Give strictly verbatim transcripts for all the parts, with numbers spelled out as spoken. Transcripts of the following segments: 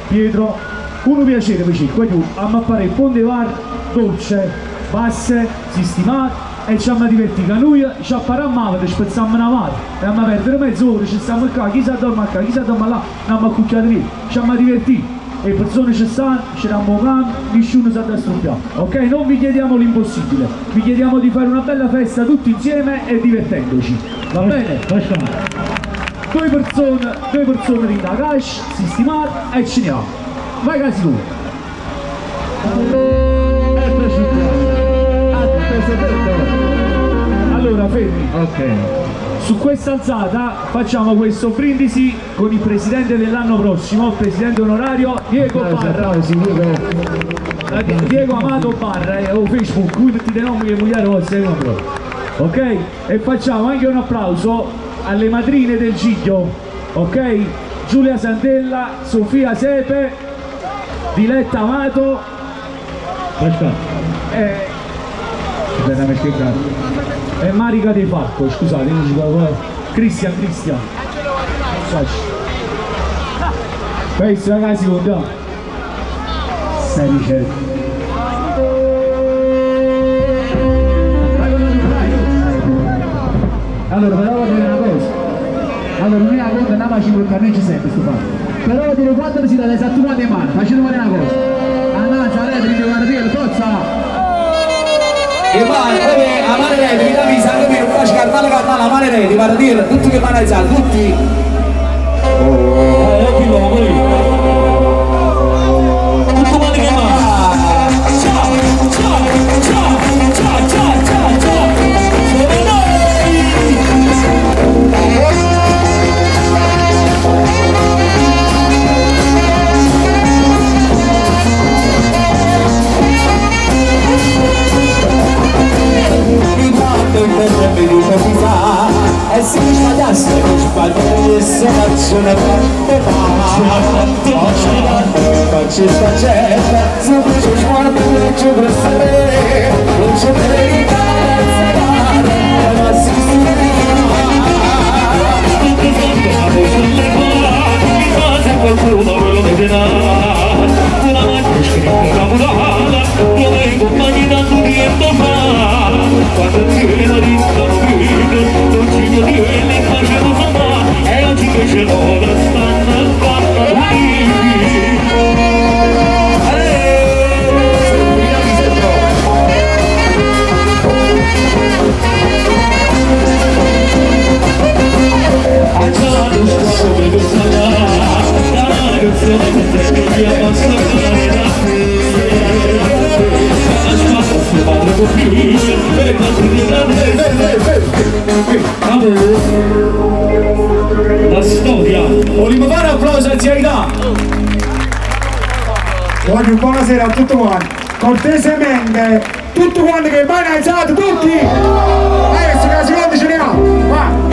Pietro, uno piacere invece, quello a mappare il ponte var, dolce, basse, sistemato e ci abbiamo divertito. Noi ci apparammo, ci spezziamo una mano, e abbiamo perdere mezz'ora, ci stiamo qua, chi sa dorme qua, chi sa dorme là, andiamo a cucchiare lì, ci abbiamo divertito. Le persone ci stanno, ci diamo mano, nessuno sa distruggiare. Ok? Non vi chiediamo l'impossibile, vi chiediamo di fare una bella festa tutti insieme e divertendoci. Va bene? Due persone, due persone di cash, sistemate e ci andiamo. Vai casi tu. Allora fermi. Ok. Su questa alzata facciamo questo brindisi con il presidente dell'anno prossimo, il presidente onorario Diego Barra. Diego Amato Barra, è o Facebook, qui tutti i nomi che vogliamo essere. Ok? E facciamo anche un applauso alle madrine del Giglio, ok? Giulia Santella, Sofia Sepe, Diletta Amato e, e Marica De Falco, scusate, Cristian Cristian. Questo ragazzi contiamo. sedici. Allora, però voglio dire una cosa. Allora, non è una cosa, andiamo a cinque non ci sente sto fatto. Però voglio dire quando si dà esatto quante mani, facciamo fare una cosa. Annanzi, Rete, vi devo guardare, forza! E vai, come a mano Rete, mi dà visa, anche per faccio cartale cartale, a mano Rete, guarda dire, tutti che mano alzate, tutti! Oh, occhi l'uomo, tutti quanti che mano! Ciao, ciao, ciao, ciao, ciao, ciao, ciao! E se mi sbagliasse non sbagliasse faccio una parte faccio sta gente sempre ci guardo e ci prestare non c'è verità ma si qualcuno me lo vedrà una macchina scritta cavolata dove i compagni tanto tempo fa quando tiene di non ci dio di quelli facevo fa e oggi invece non la stanno la storia. Volevo fare un applauso anzianità. Voglio buonasera a tutti quanti. Cortesemente, tutti quanti che mai alzato, tutti! Adesso che la seconda ce ne ha. Va!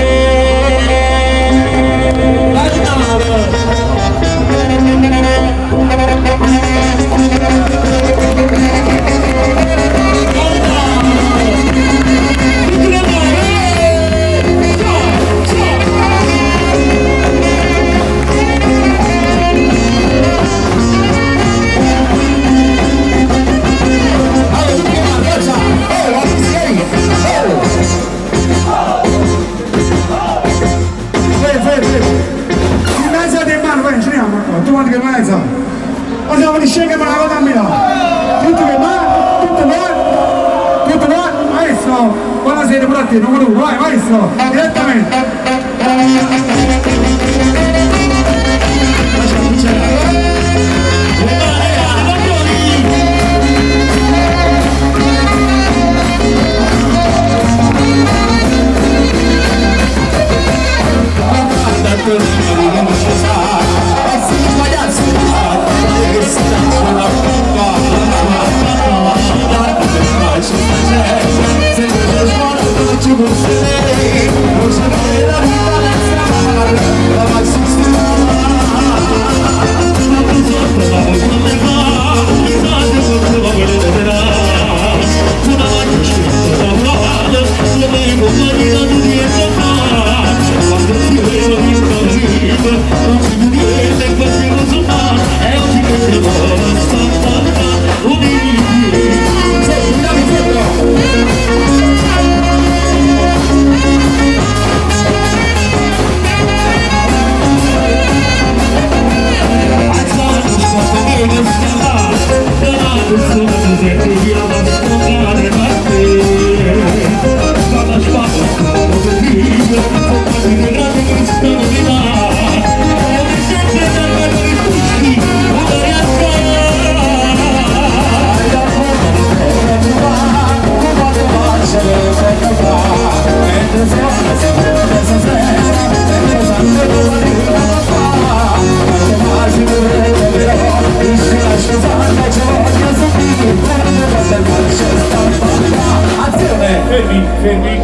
Tutti quanti che mai alzano. Ma siamo di scendere per la cosa a Milano. Tutti che mai, tutti mai, tutti mai. Maestro, buonasera pronti, numero uno, vai maestro, direttamente. È un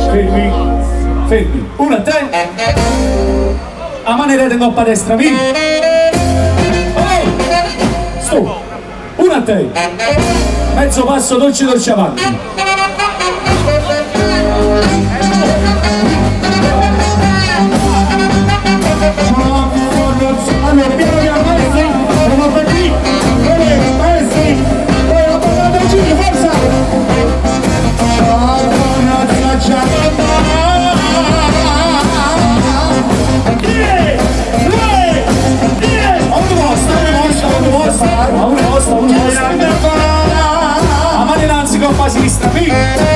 Fermi, fermi. Uno a te. A manera di coppa destra, via. Oh! Stop. Uno a te. Mezzo passo dolce dolce avanti. Allora, piano piano, maestri, siamo per qui, maestri, poi la palla del giro, forza! A mano innanzi coppa sinistra, via!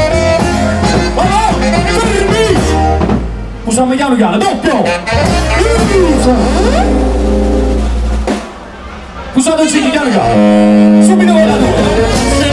Fermi! Usiamo piano piano, doppio! Usate il ciclo, piano piano! Subito con la due!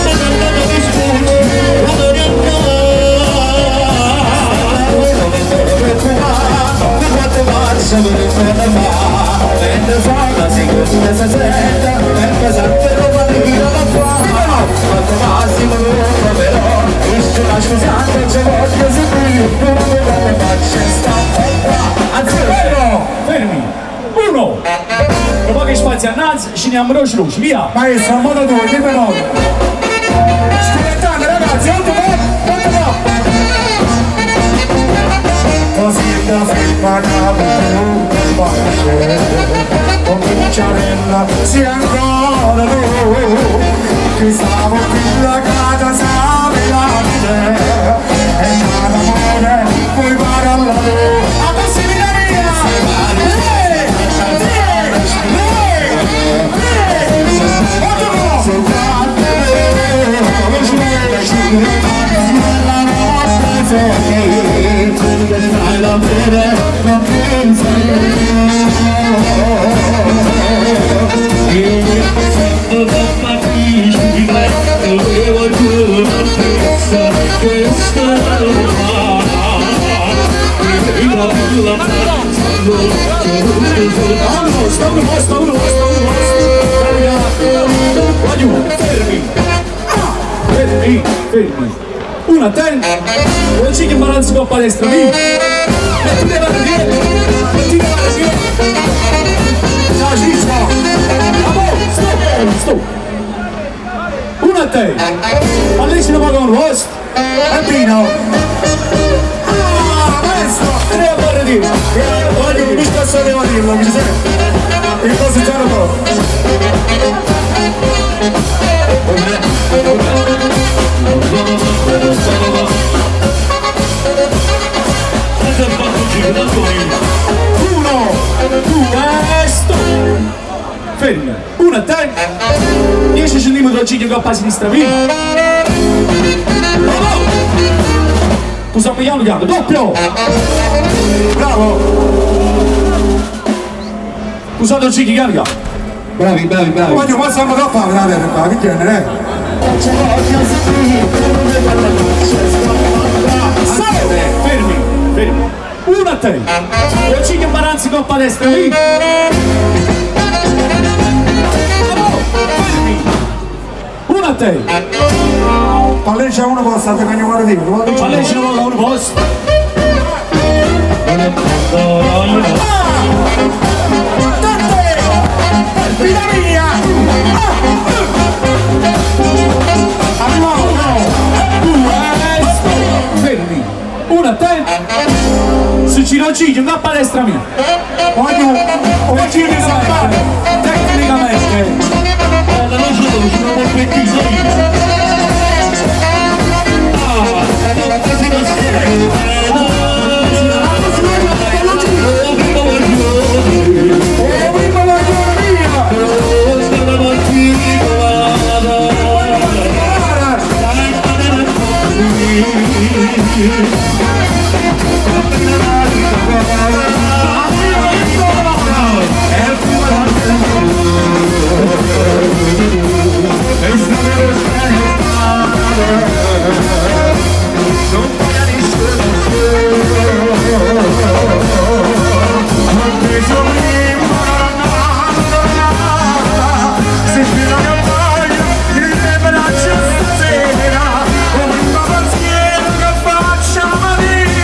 Fermi! Uno! Dopo che spazi annanzi, sceniamo veloci veloci, via! Maestro, a modo due, dimmi no! Schilettate ragazzi, alto po', alto po'! Così da firma capo cominciarella se ancora tu che stavo qui la casa sapeva e l'amore puoi fare alla tua a possibilità Fermi, fermi. Una a te, non ci imbarazzi coppa destra, via. Metti le mani dietro, metti le mani dietro. Ciao, Ciccio. Bravo, stop, stop. Una a te, a lei ce ne va con un rosto. Antino! Ah, maestro! Tre a fare dire. Voglio che mi spesso devo dirlo, mi sente? Il coso già lo Uno, due, stop. Fermi. Una a te, dieci centimetri al ciclo coppa a sinistra, via. Bravo! Usiamo piano piano, doppio! Bravo! Usate il ciclo piano piano. Bravi, bravi, bravi! Voglio passiamo da fare, la vera qua, che tiene, eh? Fermi, fermi. Uno a te. Il ciclo imbarazzi coppa a destra, via. Uno a te. Lei c'è uno posto, te che guarda di Ma lei ce ne vuole uno posto. Vita mia! Arrivavo, fermi. Uno a te. Se ci raggiunge, una palestra mia. voglio, voglio di salvare! Tecnicamente. La luce dolce non può pettire. Facciamo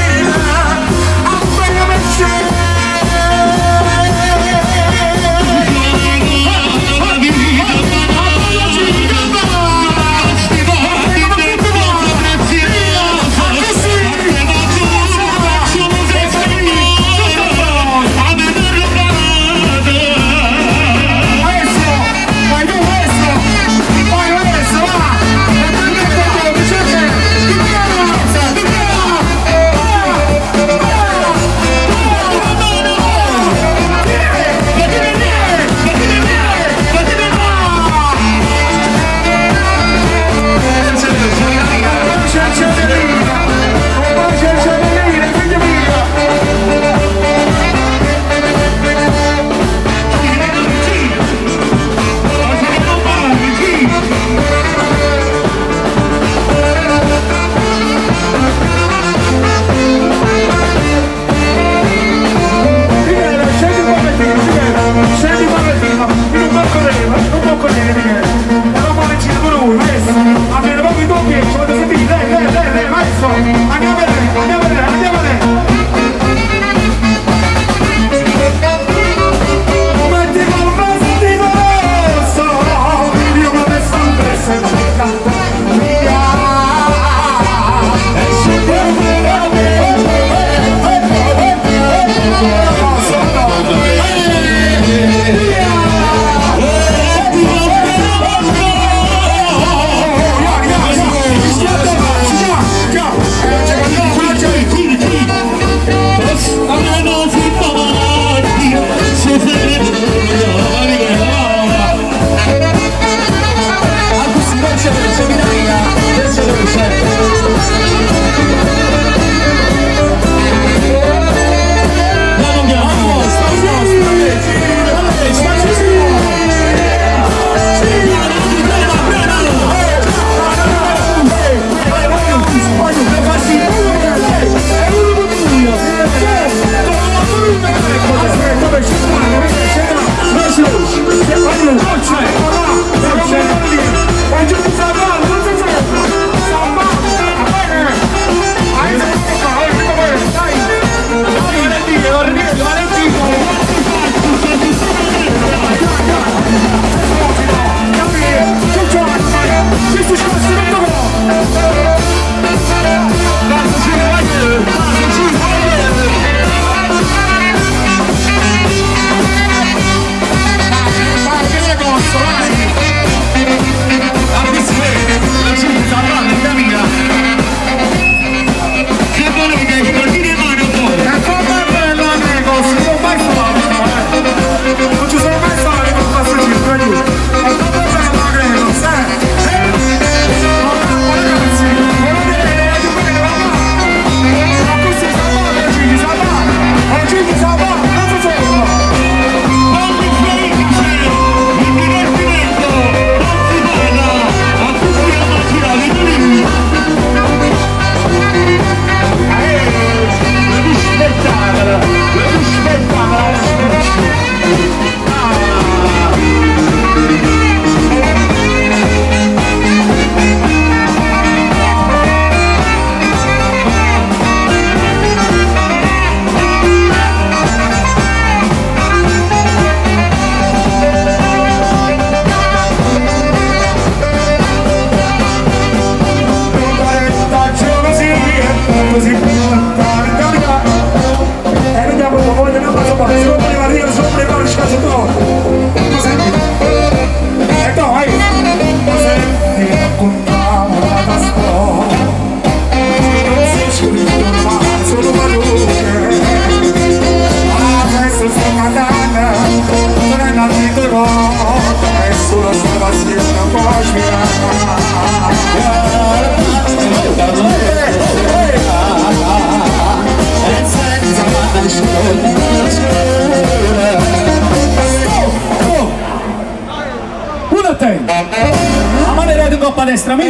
La maniera di coppa destra, mi.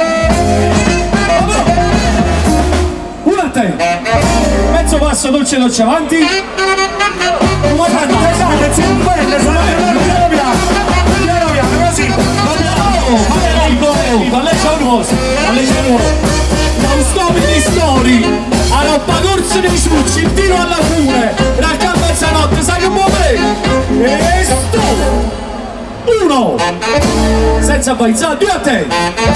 Uno a te. Mezzo passo dolce dolce avanti. Ma tanto, esatto, c'è un bello, piano piano, piano piano, così. Ma lei c'ha un uoso, ma lei c'ha un uoso. Non sto per gli stori, alla corsa dei succi, il tiro alla fune, la gamba mezzanotte, sai che muove? E sto! Uno! Senza baizzare, due a te!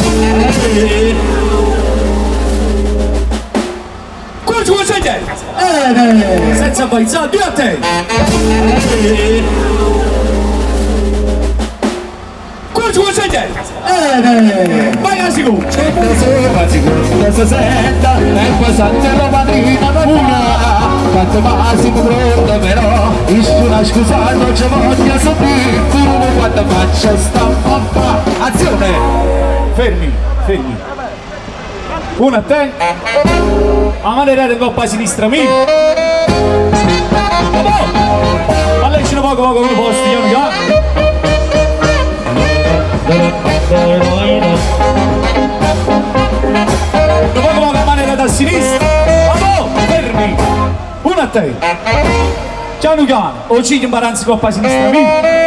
Quanto vuoi sei te? Senza baizzare, due a te! Quanto vuoi sei te? Vai a sicuro! Questa senta è passante la madrina una quanto massimo pronto però una scusa non c'è voglia sapere tu quando faccio sta papà azione Fermi, fermi! Uno a te! A maniera di coppa a sinistra mi! Ma lei ce ne poco poco come posti, piano piano! Poco poco a maniera da sinistra! Bravo! Fermi! Uno a te! Piano piano! O ci imbaranzi coppa a sinistra mi!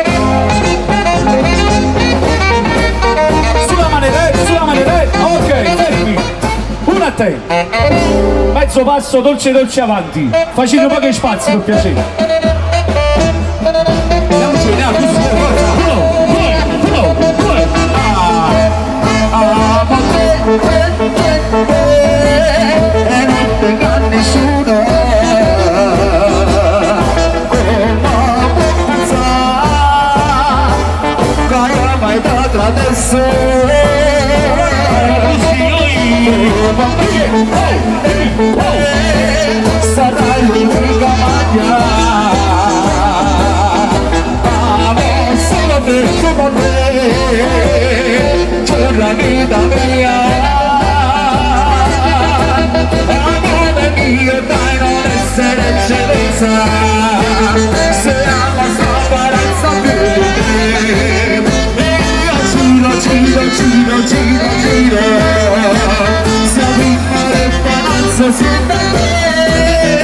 Sulla maniera, sulla maniera! Ok, fermi! Uno a te! Mezzo passo dolce dolce avanti! Facendo pochi spazi per piacere! Andiamo su, andiamo su! e non tenga nessuno come può pensare che mai dato adesso sarà l'unica maglia amo solo per solo te c'è la vita mia amore mio dai non essere eccellenza siamo sopranza più di te io giro giro giro giro giro siamo in mare palazzo sin da te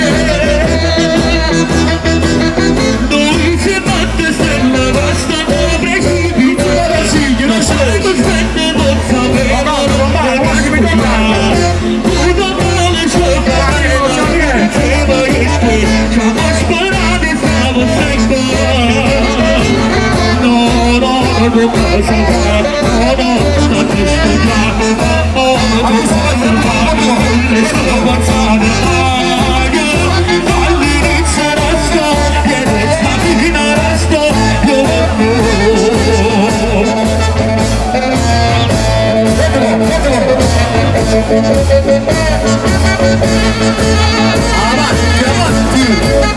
noi si batte stella basta come precipito non sei cosciente non sapere avanti, avanti!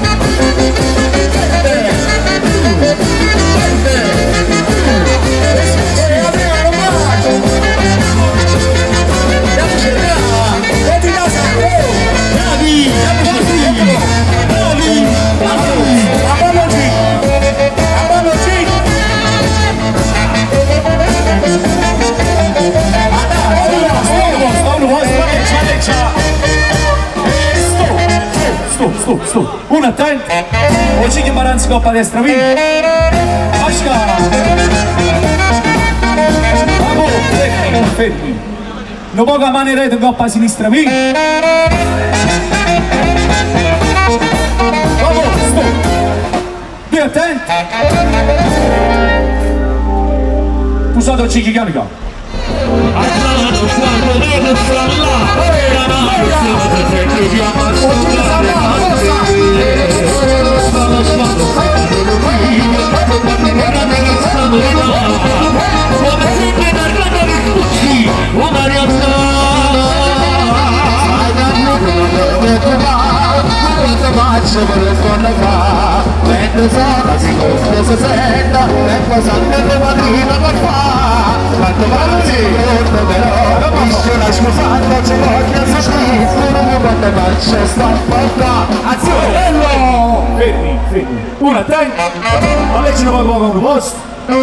Stop, stop, uno attento, o ci imbaranzi coppa a destra, via, fascia, bravo, fermi, fermi, non poco a mano rete coppa a sinistra, via, bravo, stop, via attento, usate il cicchi carica. Faccio per sente sola, si compra, si sente, e poi sente la madrina che fa, quanto pazzi pronto però, dice una scusata, ci voglio sapere, pure quando faccio sta porta, azione! Fermi, fermi. Una, te. Ma lei ce ne vuole poco un posto?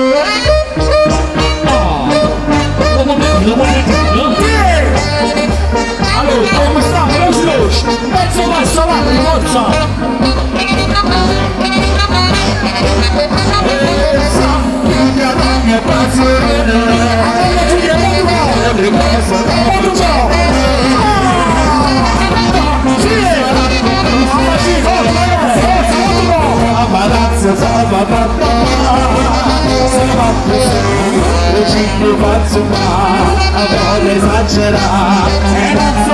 Allora, come sta? Veloce, veloce. Mezzo passo avanti, forza. Ci faccio ma a volte esagerare e non so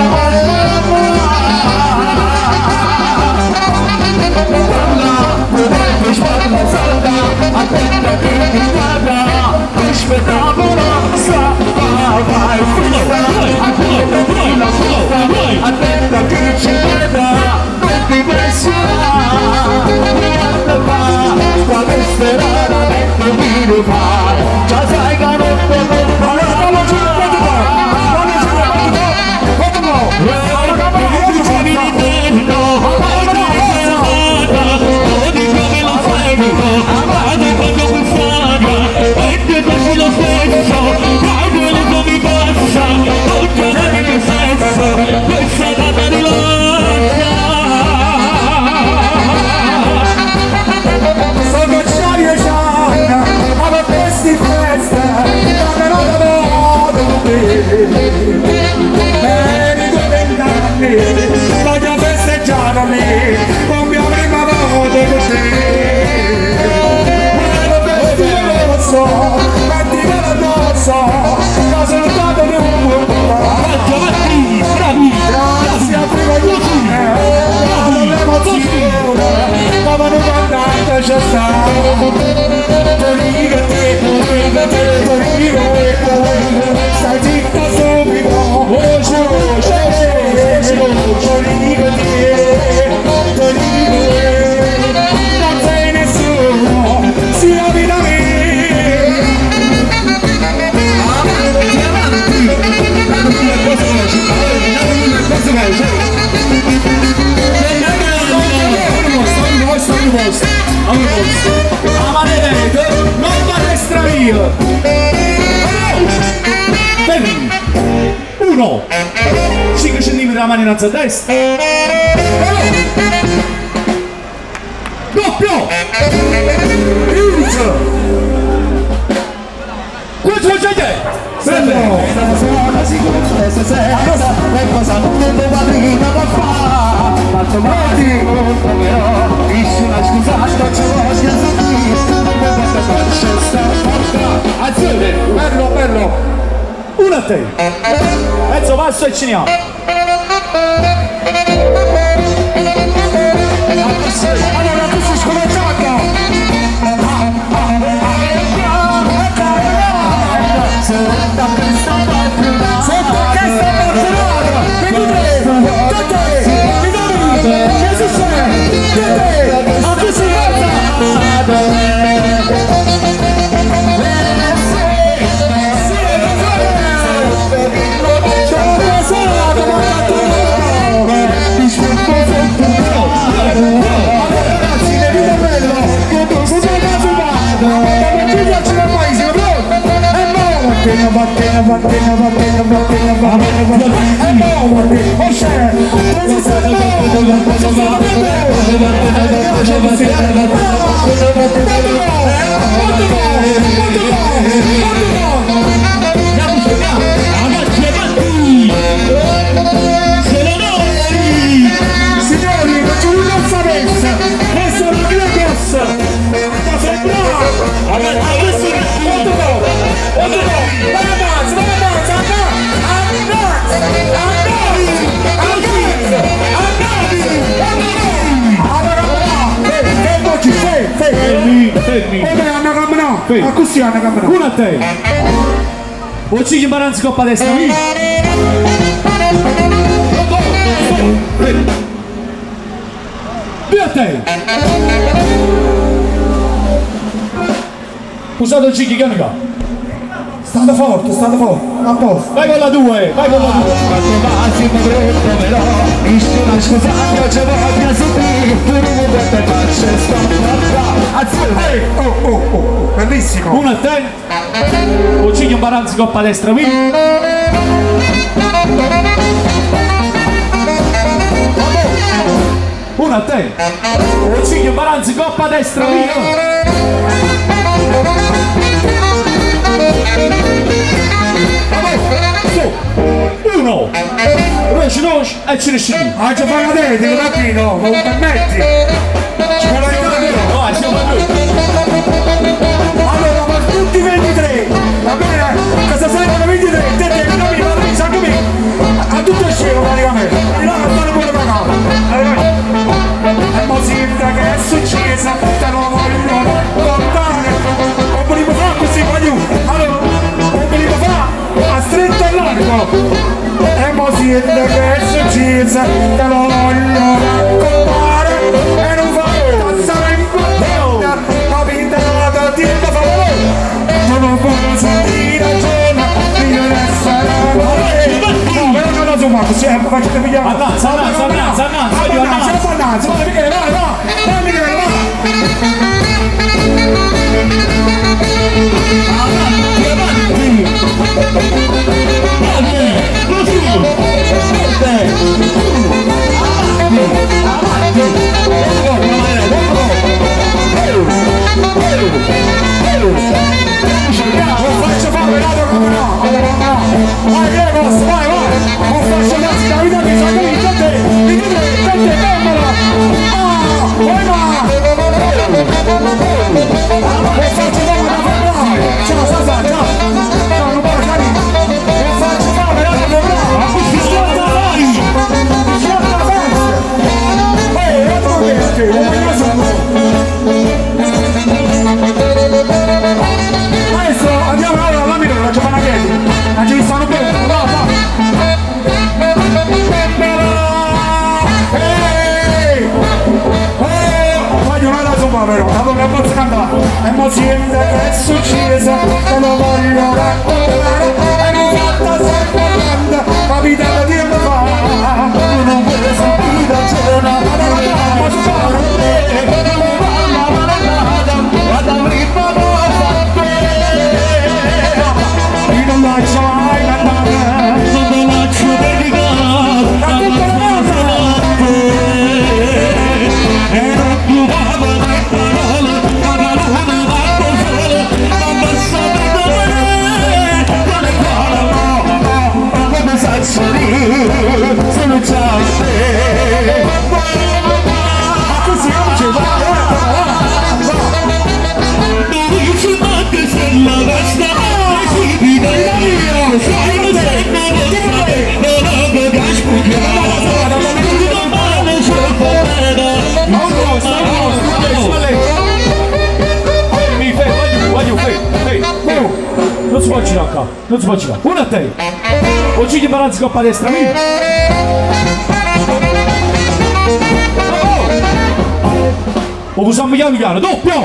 mi sparla salda attenta che mi guarda mi aspettavo la sa vai attenta che la fa attenta che ci guarda metti pressione quale sperare metti mi rifare già sai che non voglio festeggiare lì con mia prima volta con te voglio festeggiare rosso metti che addosso la salutata di un buon avanti, bravi grazie a prima di te l'emozione come non andate c'è stato Toriga te, Toriga te, Toriga te stai zitta subito voce, voce Toriga te, Toriga te non sei nessuno, sia vita mia avanti, avanti avanti a questo voce, avanti a questo voce la maledetta non va destra via. Fermi. Uno. cinque centimetri la mano innanzi a destra. Doppio. Inizio. Quattro c'è. Bello. Questa sera e cosa non vedo padrina da fare fatto male però dici una scusata ci voglio sapere azione bello bello una a te mezzo passo e ciniamo allora tu sei scopertato sotto questa portata ventidue Gesù sei anche si Battena, battena, battena, battena, battena, battena, e muovati, o c'è, non si sa signori, non c'è una salvezza, questa è una mia corsa, ma sei bravo, adesso molto bravo, molto bravo, vai avanti, vai avanti, avanti, avanti, fermi, fermi, fermi, così hanno camminato. Una a te. O ci imbaranzi coppa destra, mi? Due a te. Usato il cicchi canica. State forte, state forte, a posto. Vai con la due, vai con la due. Quando Massimo pronto però, nessuno scusato, c'è voglia su te, tu non vuoi te faccia, sto a azione. Oh, oh, oh, bellissimo. Uno a te. O cicchi un baranzi coppa destra, qui. Uno a te. O cicchi un baranzi coppa destra, qui. Uno, roci roci e ci riusciti. Ah, ci fa la tele, ti rapino, non permetti? Ci vuole aiutare? Vai, siamo a noi. Allora, ma tutti ventitré, va bene? Cosa servono ventitré? Te devi capire, ma devi sapere a tutto il cielo praticamente. E là non stanno pure pagando. E mo si vede che è successo, te lo voglio contare. Non volevo fare così, voglio. Allora, non volevo fare a stretto all'arco. E mo si vede che è successo, te lo voglio raccontare. E non fa tazzare in guardia, capite la tienda favore. Non posso dire giorno, mi deve essere amore. No, però non lo so fatto, sempre faccio pigliare. Avanza, avanza, avanza, avanza, avanza, avanza, avanza, vai Michele, vai, vai, vai Michele, vai. Avanti, avanti. Così, forte. Avanti, Non faccio fare la come no, vai Diego, vai, vai, non faccio la scarità che sa che c'è te, mi dite, c'è te, fermala, ah, vai va, non faccio fare la come ciao Sasa, ciao, ciao, non può cari, non faccio fare la come mi schiatta vai, mi schiatta vai, ehi, non può vedere, non mi Maestro, andiamo ora alla mia, non c'è una chiesa, ma ci stanno bene, va, va. Ehi! Oh! Voglio una da sopra però, la donna posso cantare. E mo sente che è successo, te lo voglio raccontare. E non fatta sempre grande, capitale di me fa. Non vuoi sapere da giorno, ma non posso fare. Non lascio mai andare, non lascio dedicare a tutta la notte e non più vado a parole, ma la luna va a sole, non basta vedere con le cuore, no, no, come sai sorrire, sono già te. Ma così non ci va, mi dici ma che sei la vesta. Non si può girare qua, non si può girare. Uno a te. O Gigi Baranzi coppa destra, mi. O usiamo piano piano, doppio!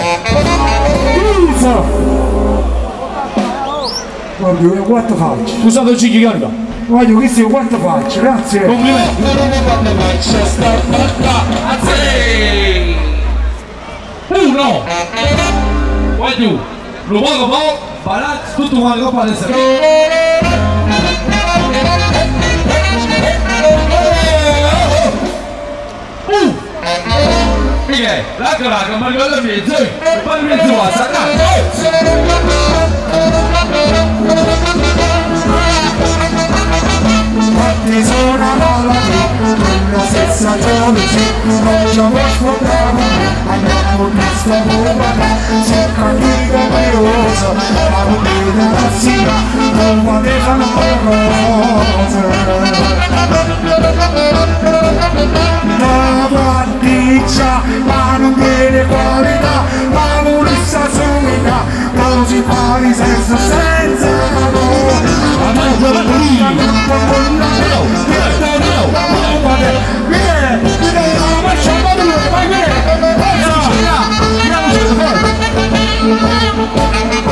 Guarda, quanto faccio? Usato il Gigi carica. Voglio questo quanto faccio, grazie. Complimenti. Uno. Voglio. Lo poco poco, Baranzi, tutto quanto coppa destra. Uh! Michele, la caraca, ma arriva alla mezzo, e poi il mezzo va, Ti sono alla la stessa giornata, non ci ho scontrato, andiamo in questa bomba, cerca di curioso, ma non mi dà la sera, non va ne fanno cose. La particcia, ma non tiene qualità, ma volessa sumida, così pari senza senza amore. Vieni, vieni,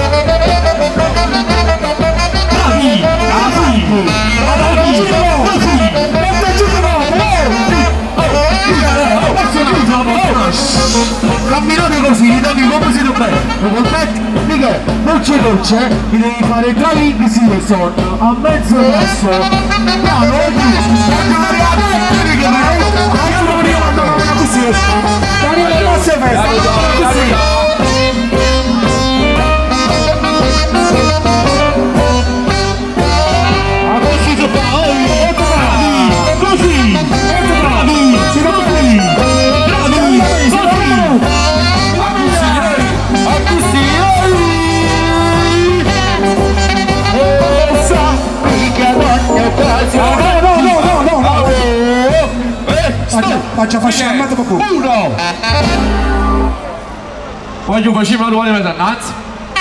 camminate così, li devi come siete bene, lo colpetti, di che non c'è dolce, mi devi fare tra i visi del sonno, a mezzo passo, piano, lo dici, andiamo a vedere che me, andiamo a vedere quando va così, Daniele non si è festa, così. Faccia faccia chiamata per culo. Uno! Voglio facere una ruota di innanzi.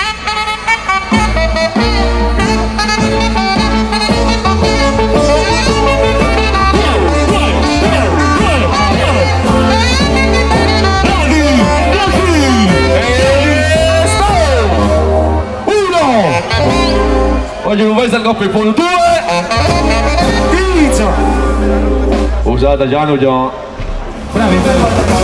Uno! Voglio che voi salga per fondo. Due! Inizia! Usate Giano già. Bravi, fermi!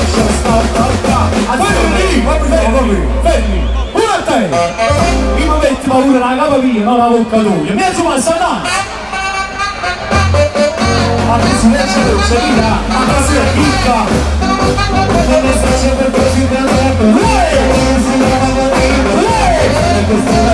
Fermi! Fermi! Pure a te! Io mi metti paura la capa mia, non la bocca tua! Mezzo passa là! Adesso ne c'è luce, via! Adesso è ricca! Non sta sempre così per tempo! Questa è la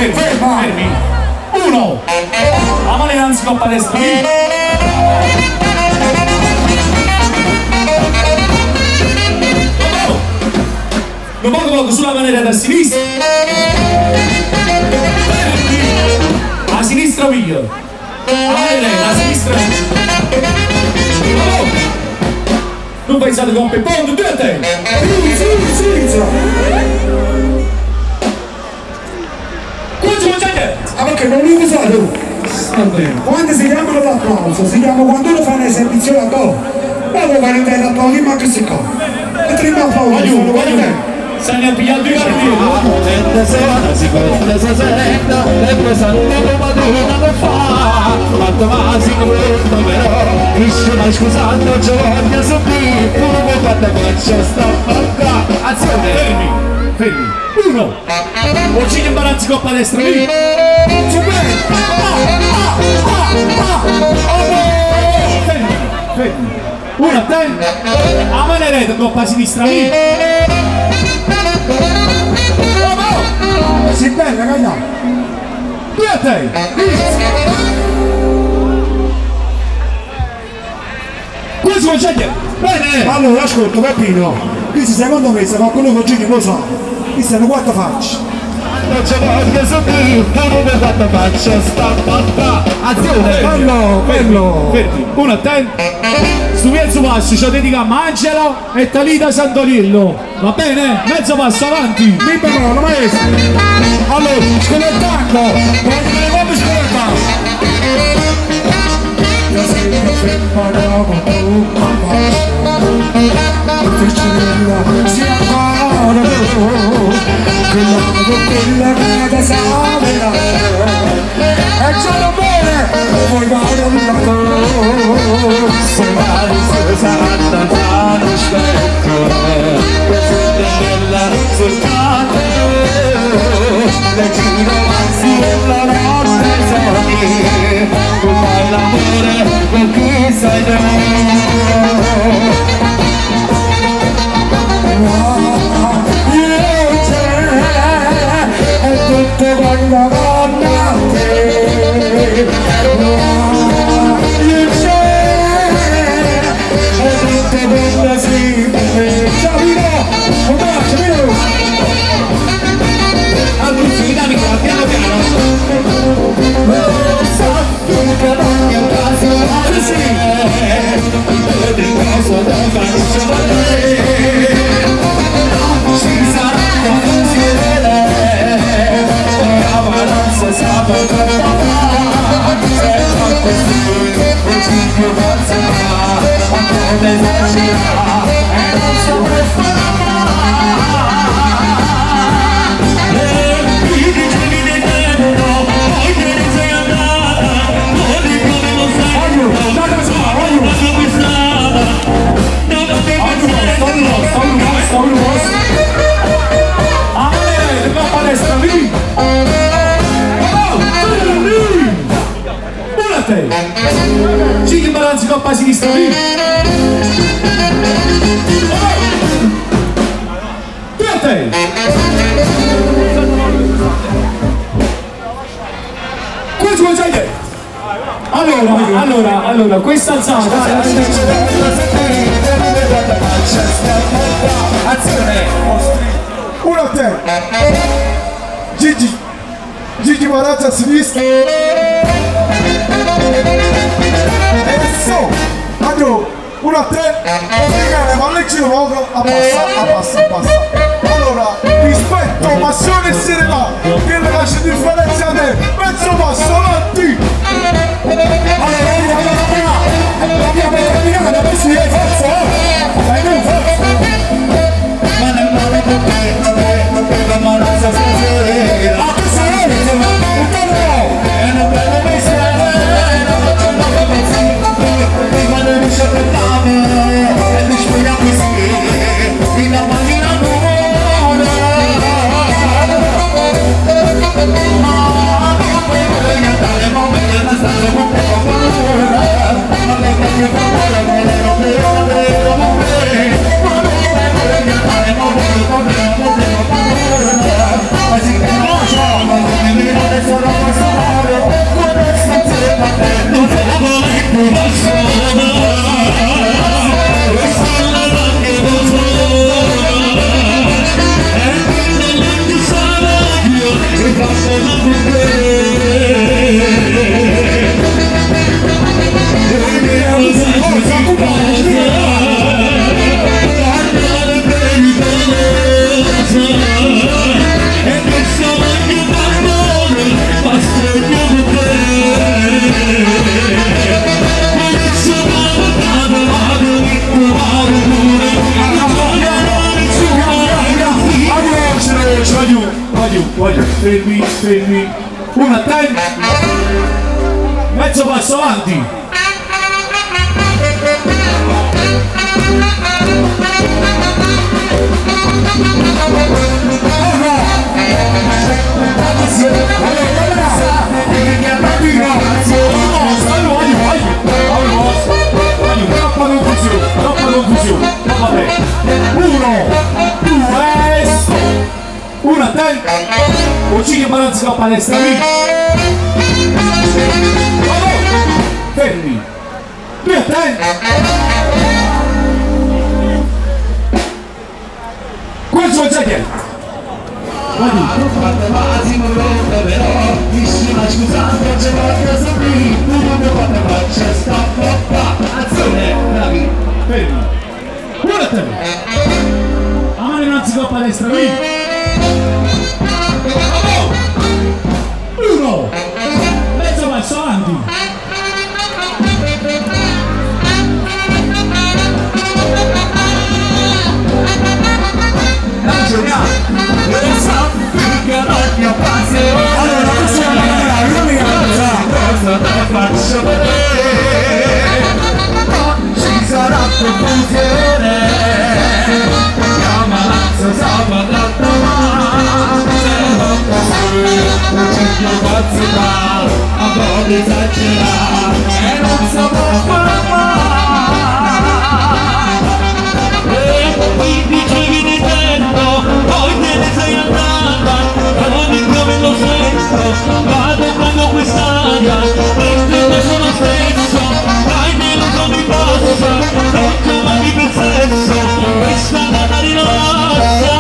fermi, ferma. fermi. Uno. La mano innanzi coppa destra. Un poco poco sulla maniera da sinistra. A sinistra meglio. A maniera a sinistra. Non pensate con Peppone, due a te. Silenzio, silenzio. Quanto mangiate? Ah, perché non li usato? Sta bene. Quando si chiamano l'applauso, si chiama quando uno fa un'esibizione a go. Ma lo fai un bel applauso, ma che si fa? E prima applauso, Voglio, voglio voglio. Stanno a pigliare due cartieri. Gente sola, si conta, si senta, e poi sanno madonna che fa. Quanto ma si conta però, nessuno scusando, ci voglio subire, come quando faccio sta bocca. Azione! Fermi, fermi. Uno. Uccidi imbarazzi coppa destra, lì. Fermi, fermi. Uno a te. A manerete coppa sinistra, lì. Si bella, ragazzi. Due a te. Questo concetto. Bene. Allora, ascolta, Peppino, qui secondo me se qualcuno con Gini lo sa, qui stanno quattro facce. Non ci voglio subire, come quando faccio sta bocca. Azione! Bello, bello. Fermi. Uno a te. Stu mezzo passo ci dedichiamo a Angelo e Talita Santolillo. Va bene? Mezzo passo avanti. Mi parola, maestro. Allora, scolettando, voglio le bombe scolettando. Io sei che fermano tu, papà. Ti c'è si ancora quella quella che sa e c'è da bene, vuoi fare un lavoro. Se vai su Santa Giano specchio, questa bella risultato, le giro anzi la nostra sogni, tu fai l'amore con chi sei tu. Io c'è e tutto quando donna a te. Io c'è e tutto quando si muove. Ciao Vino, un bacio Vino. A tutti i dami piano piano. Che non è un caso, sì, il caso da faccio valere. Ci sarà confusione, ora non si sa cosa fare. Se non così, non ci più forza fa, come esagerà, e non so come fare. Mi dicevi di tempo, poi te ne sei andata, non di come lo sai, non lo so, non lo so quest'anno, non lo devo A manerete coppa destra, lì. Uno a te. Cinque imbarazzi coppa sinistra, lì. Due a te. Questo concetto. Allora, allora, allora, questa alzata. Azione! Uno a te. Gigi. Gigi Marazza a sinistra. E so. Andrew. Uno a te. Bene, ma lei ci vuole abbassa, abbassa, abbassa. Allora, rispetto, passione e serietà. Che le lascia differenziate. Mezzo passo avanti. Allora, abbiamo terminato, adesso io forza. Dai, tu, forza. Ma nel modo che te, la mano sa stasera. Ah, che sei? Un po' E non vedo mai stare, non vedo mai stare. Prima non riesco a parlare, e mi spegna così, in la macchina nuova. Fermi, fermi, una attenti, mezzo passo avanti. Troppa confusione, troppa confusione, va bene. Uno, due, stop. Una attenti, uccidi e balanza la palestra lì. Fermi, due attenti. Questo è già chiaro. Massimo pronto però, nessuna scusante, c'è qualche sapere, non mi fate faccia, sta papà, azione, bravi. Fermi, una attenti. La mano innanzi la palestra lì. Uno, mezzo passo avanti. Allora, questa è la maniera, io mi alza. Cosa te faccio vedere? Ci sarà confusione. Chiamala, se sabato a se non non ci più capacità, a volte esagerare e non si può fermare. E qui dicevi di tempo, poi te ne sei andata, non il come lo sento, vado quando quest'aria, prendendo sono stesso, dai me lo sono in bassa, non chiamami per sesso, questa data di rossa.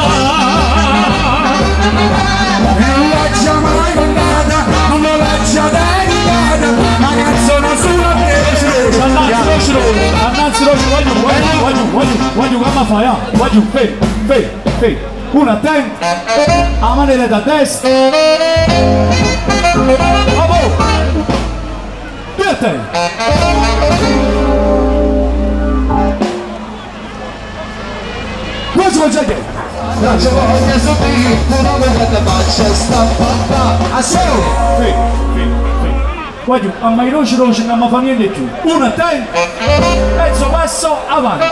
Non lascia mai condata, non lo lascia dedicata, ma canzone sulla piece. Annanzi lo annanzi lo voglio, voglio, voglio, voglio, voglio, come fai? Voglio, fermi, fermi, fermi. Una attenti, a manere da destra. Bravo! Due attenti. Questo è già detto. Non c'è voglia subire, non vedete faccia sta papà, a solo! Voglio, a mai roce roce non mi fa niente più. Una attenti, mezzo passo avanti.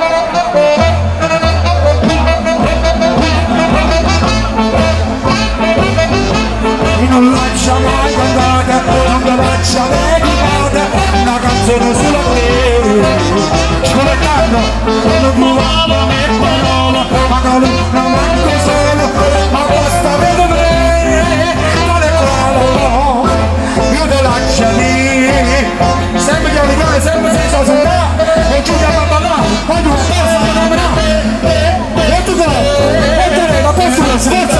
E non lascia mai condata, non lo lascia dedicata, una canzone sulla piede. Scolettando, non muovo né parola, ma non lo manco solo, ma basta vedo bene, non è quello. Io te lascio lì, sempre che arrivare, sempre senza soldà, e chiudi a papà, quando un passo che non me ne e tu te, e te ne, la posso non sforza.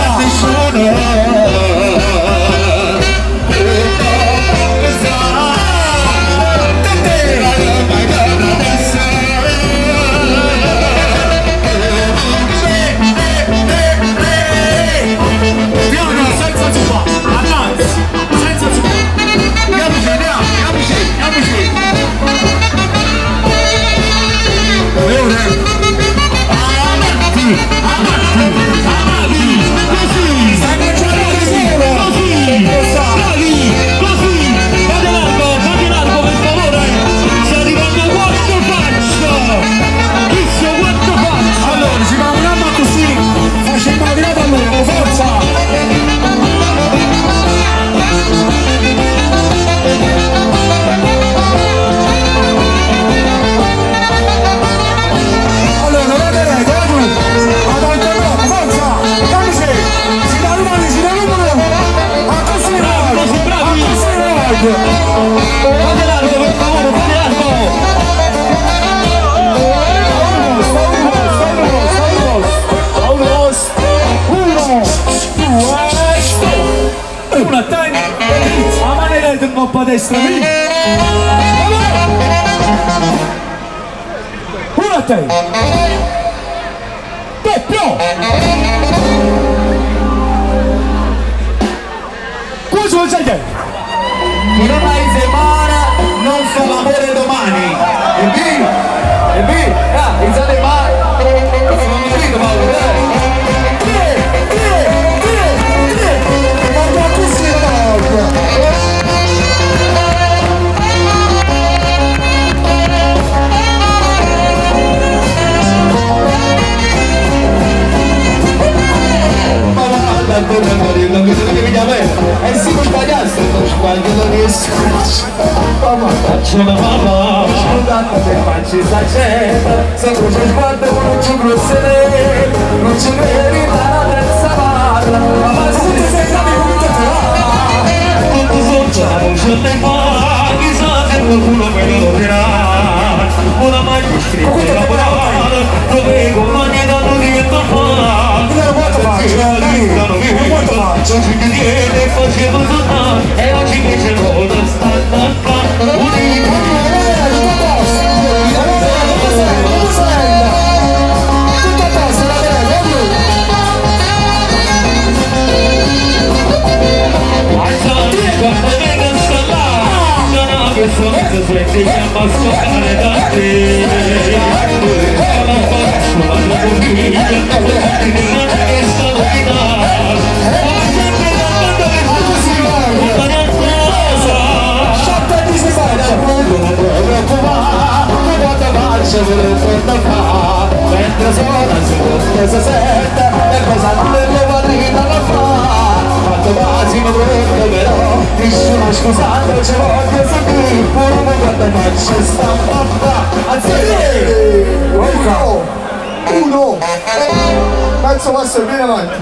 Una coppa destra, vedi? Uno a te! Doppio! Cosa vuoi dire? Una paese mara non fa l'amore domani. E B, e B, ah, il sale mare. Non mi capito Paolo, dai. E se non sbagliasse non sbaglio non riesco. Mamma faccio una mamma scusate se faccio sta cena se non ci sguardo non ci grosserei non ci vedi ma la terza barra ma se ti sei capito tutto sotto non ce ne fa chissà se qualcuno me lo dirà una maglia scritta la parola dove compagni danno divento fa non ci chiede facevo tornare e oggi invece non sta andando un'idea quando vengo a stallare non ho che sonno smetti di ammazzare da te ma faccio la tua famiglia non è stato finale mentre suona secondo se sente e cosa delle padrina la fa quanto massimo brutto però nessuna scusata ci voglio sapere pure quando faccio sta papà uno uno mezzo passo e vieni avanti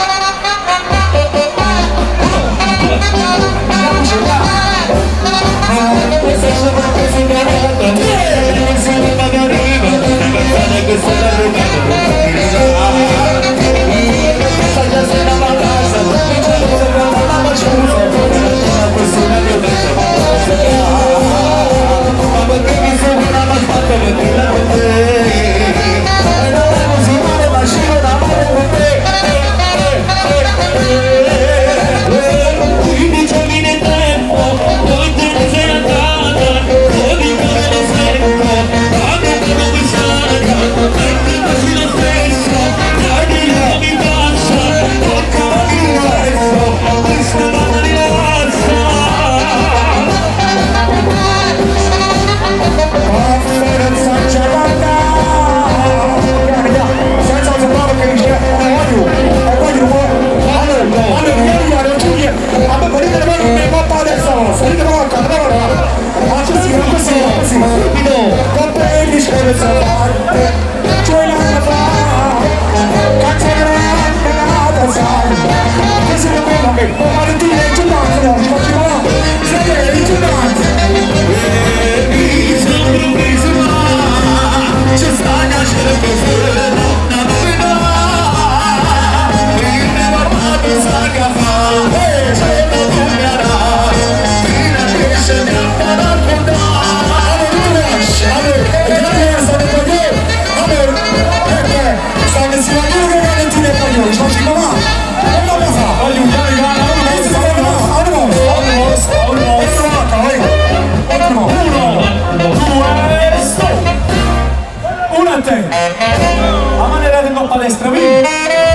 a manera di coppa destra, vedi?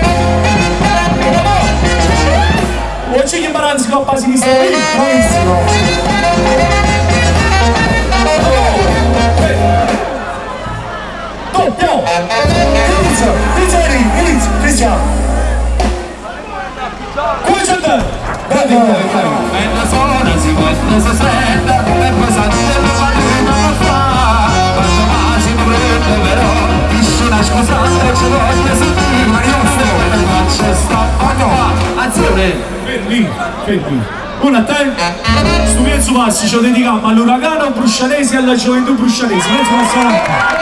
Oggi che baranzi coppa sinistra, vedi? Bravissimo! Doppio! Inizio! Inizio, inizio! Cristiano! Come c'è te? mentre suona si guarda si sente e poi sa che non fa non fa quando massimo brutto però nessuna scusata ci voglio sentire ma io sto faccio sta papà azione Fermi, fermi. Uno a te, sto mezzo passi ci dedichiamo all'uragano bruscianese e alla gioventù bruscianese. Mezzo passo avanti.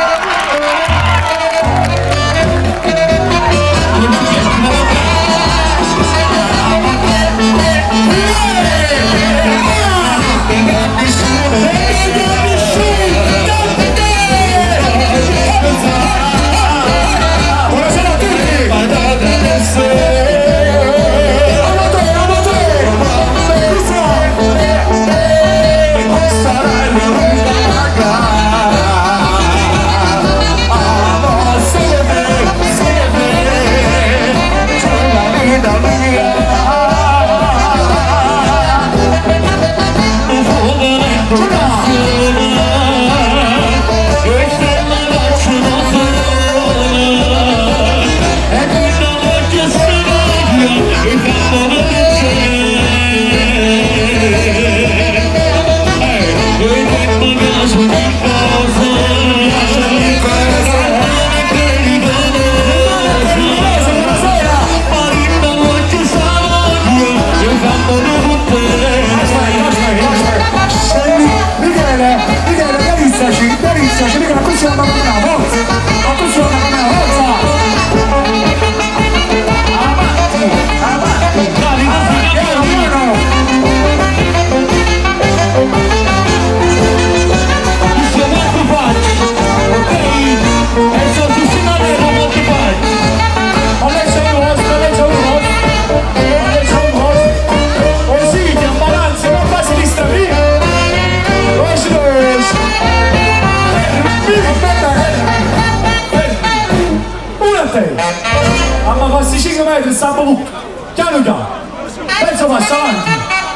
sta bocca. Piano piano. Penso passa avanti.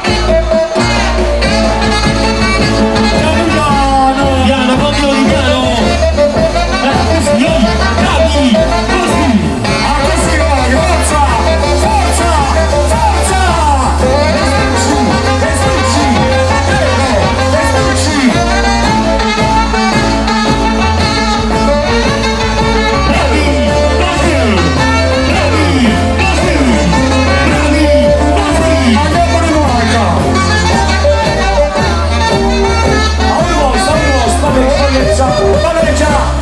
Piano piano. Piano, proprio di piano. Eh, così, bravi, così. Ah, così voglio, forza, forza, forza. Estucci, estucci. Bravi, così, bravi, così, bravi, così. Andiamo di nuovo. A voi vostra, a voi vostra, per colleggiare, colleggiare.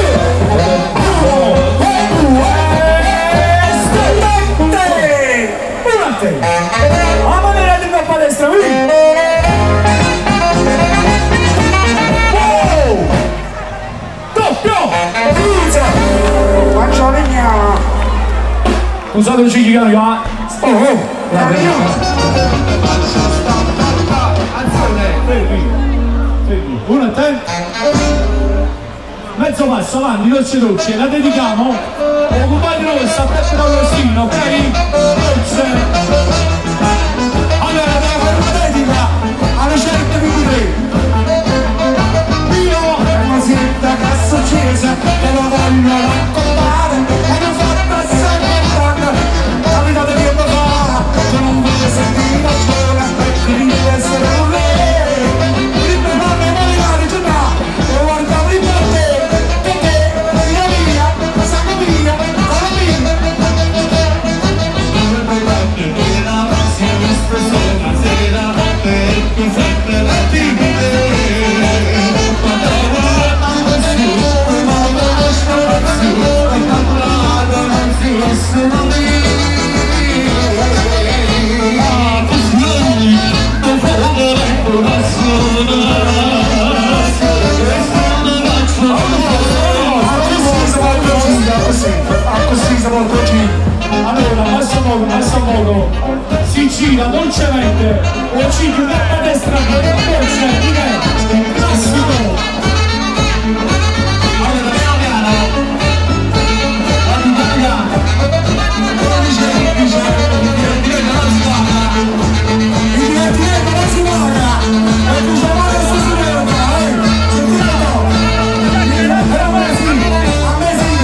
A manera di una palestra, qui! Wow! Doppio! Pizza! Faccio legna! Usateci che va! Oh oh! Fermi! Fermi! Uno attento! Mezzo passo avanti, dolce dolce, la dedichiamo! Occupate voi, sta presso da Rosino, ok? Dolce! Allora, la dedica alla certa di tre. Io, una setta cassa accesa, te lo voglio raccontare, e l'ho fatta sempre capita di che mi fa, che non voglio sentire la scuola, che devi essere un re. Prima fanno i malinari, già no, e guardavo in te, perché via via, sangue via, con via. Allora, basta poco, basta poco, si gira dolcemente, o ci chiude a destra, dolce, direi, classico. Allora, piano piano, piano piano, dice, dice, diventa la squadra, diventa la squadra, e tu sei male su su verga, eh, sentito, diventa la squadra, a me si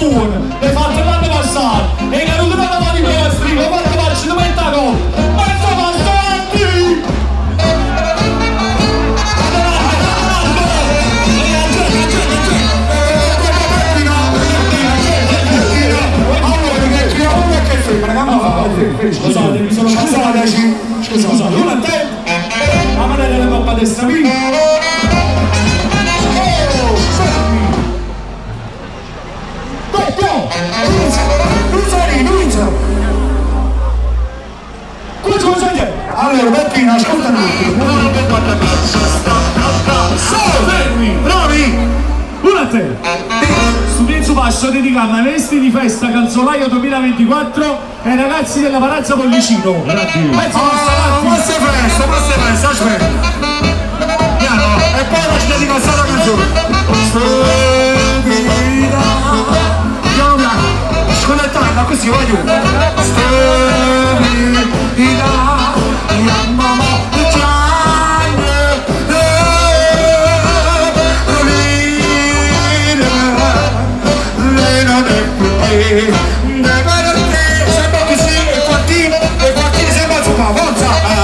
buone, le fatte l'anno passato, e che non trovano di me a strigo, quando faccio di metta con, ma insomma sto avanti! Scusate, mi sono passato, scusate, uno a te, la manella della coppa destra, vinca! Allora, Bettino, ascolta un attimo. Fermi! Bravi! Uno a te! Su mezzo passo dedicato ai vesti di festa calzolaio duemilaventiquattro e ai ragazzi della Parazza Pollicino. Mezzo passo avanti! Ma sei presto, ma sei presto, aspetta! Piano, e poi la ci dedico a sta canzone. Stupida! Piano piano! Sconnettata, così voglio! Stupida! Sembra così, e quartino, e quartino sembra insomma, forza!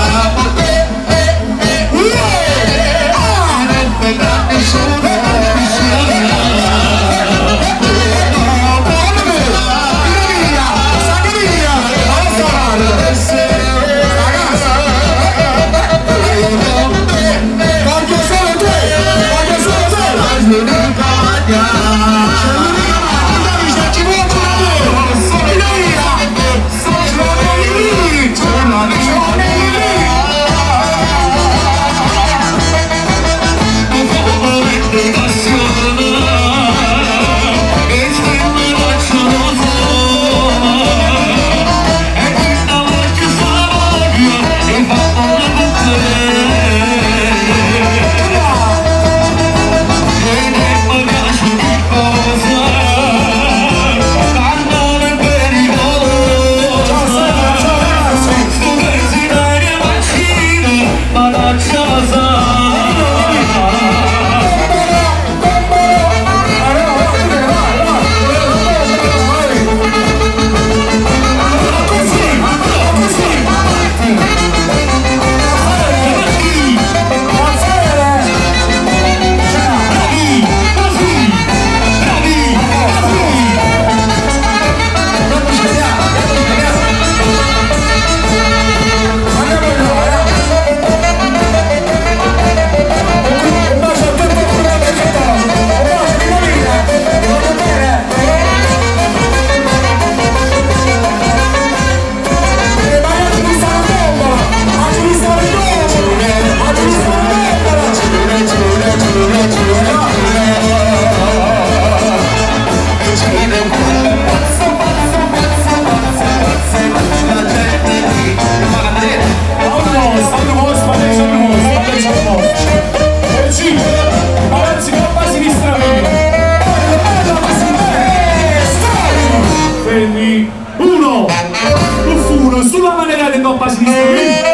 Uno! Uno sulla maniera di coppa sinistra.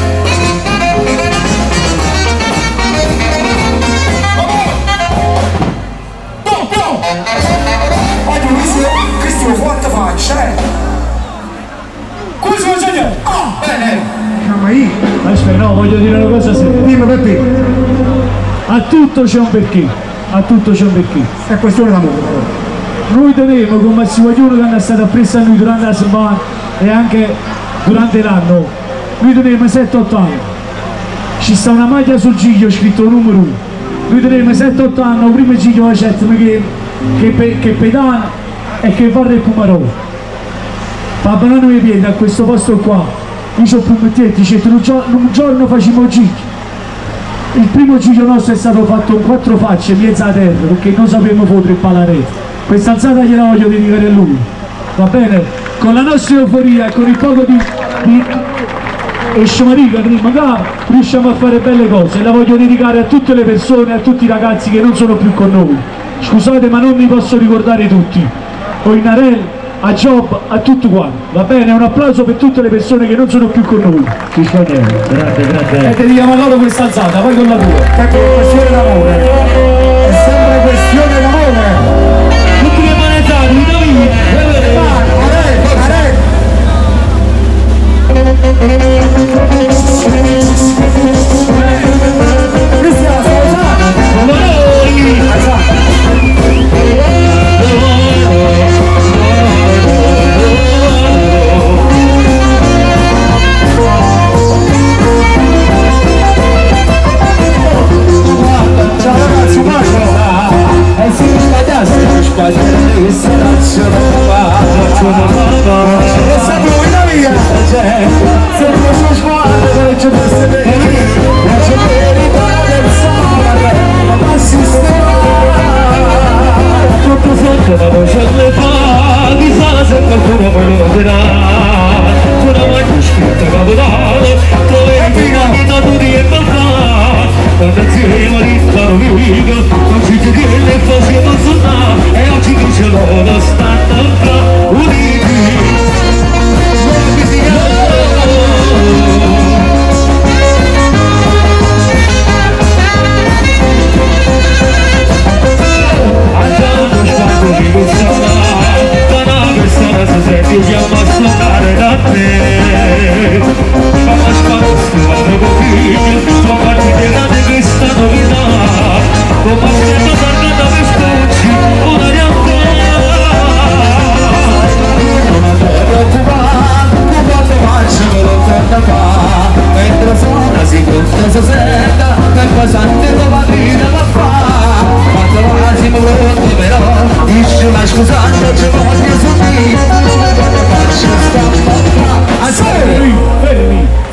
Questo è forte faccia, eh! Come si faccia niente? Ah, bene! No, ma io... Aspetta, no, voglio dire una cosa seria. Dimmi Peppi. A tutto c'è un perché. A tutto c'è un perché. È questione d'amore. Noi tenevo con Massimo Aiuto che è stato appresso a noi durante la settimana e anche durante l'anno. Noi tenevo sette otto anni. Ci sta una maglia sul giglio scritto numero uno. Noi tenevo sette otto anni, il primo giglio facciamo che, che, che pedana e che varre il Pumarolo. Papà non mi piede a questo posto qua. Io ho pumettetti, certo, un giorno, un giorno facciamo giglio. Il primo giglio nostro è stato fatto con quattro facce, mezza terra, perché non sapevamo fottere il palarete. Questa alzata gliela voglio dedicare a lui, va bene? Con la nostra euforia e con il poco di, di e scemarica magari riusciamo a fare belle cose e la voglio dedicare a tutte le persone, a tutti i ragazzi che non sono più con noi. Scusate ma non mi posso ricordare tutti, o Inarel, a Job, a tutti quanti, va bene? Un applauso per tutte le persone che non sono più con noi. Ci sbagliamo, grazie, grazie. E dedichiamo a loro questa alzata, poi con la tua. È questione d'amore, è sempre questione d'amore. Tutti le monetari,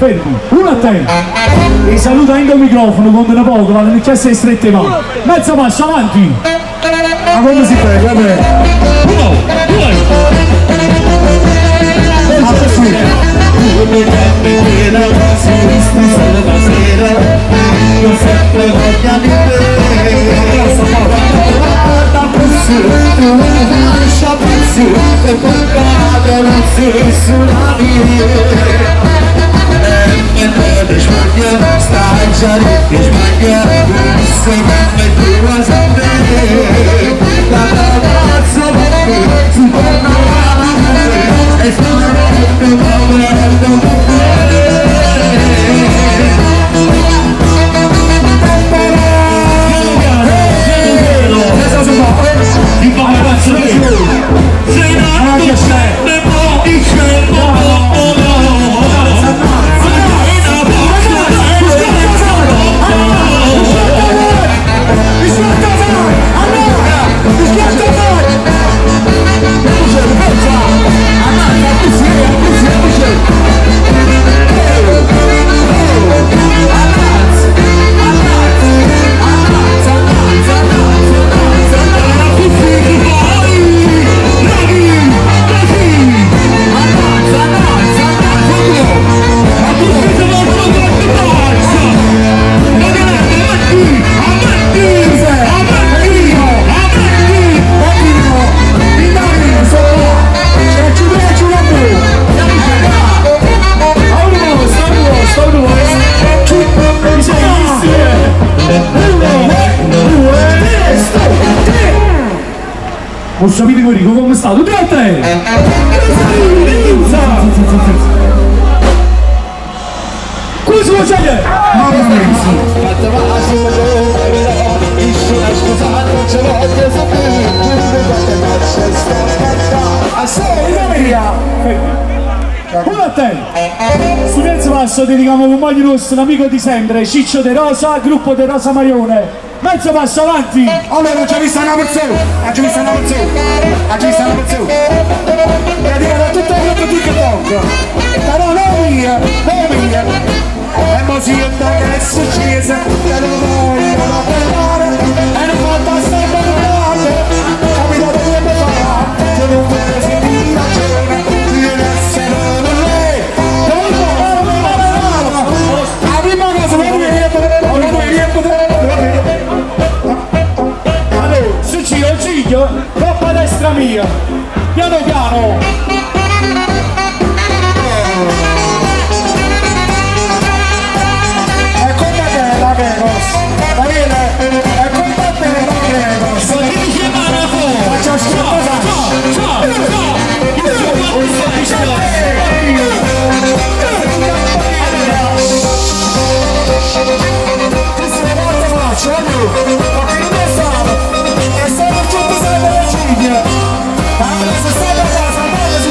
fermi, uno a te. E saluta anche il microfono, contano poco, vale non c'è essere strette mani. Mezzo passo avanti. Ma come si fa? Vabbè. Uno, due. Ah, così. Io sempre voglia di te, lascia pezzi e poi cade lo stesso la mia. E me ne sbaglia, stai già di sbaglia, se non mi tua sempre, la ragazza si torna avanti e sono molto paura. Ho capito Enrico come sta? Tutti a te! Come si può scegliere? Mamma mia! Uno a te! Su mezzo passo dedichiamo un compagno nostro, un amico di sempre, Ciccio De Rosa, gruppo De Rosa Marione. Mezzo passo avanti! Allora, non ci ha visto una persona! Non ci ha visto una persona! Non ci ha visto una persona! Praticamente tutto il gruppo TikTok! Però non mia! Non mia! E mo si è che è successo! Che non vogliono parlare! E non fa stare per parlare! Capito dove fare! Se non vuole sentire la giornata! Viene a essere con lei! Non vuole parlare! La prima cosa non mi riempie! Non mi riempie! Giglio, Giglio, troppo a destra mia, piano piano. È colpa te la Vegos, va bene? È colpa te la Vegos. Faccio scusa. Queste volte faccio, ma che non so. E sono tutto sempre le ciglia. Ma se stai a casa,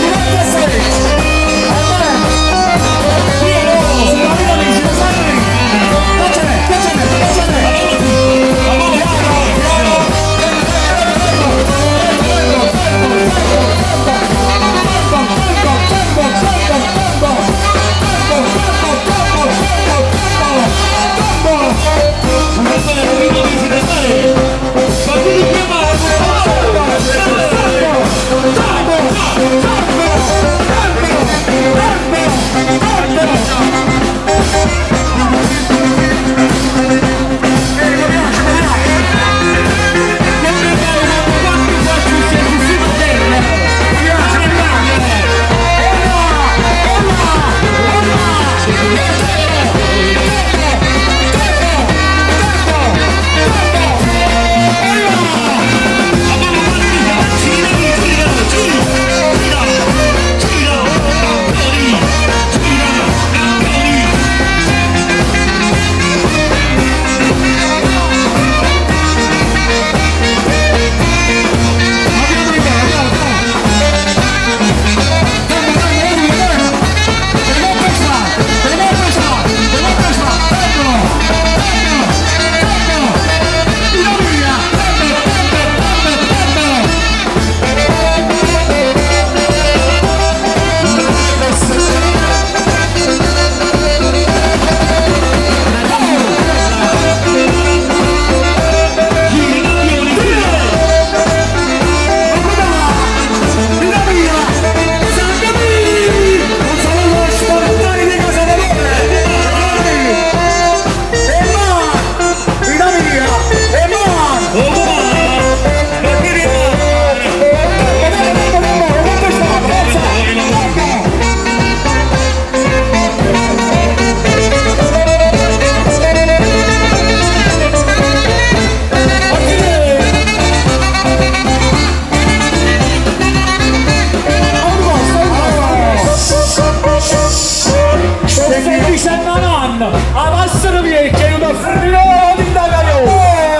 a passano via che io da freno di Dagaio.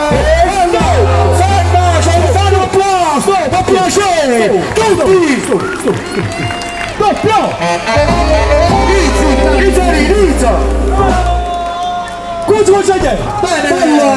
Ferma, c'è un tanto applauso, per piacere, tutti. Doppio! Rizza, rizza. Quanto vuoi dire? Bene,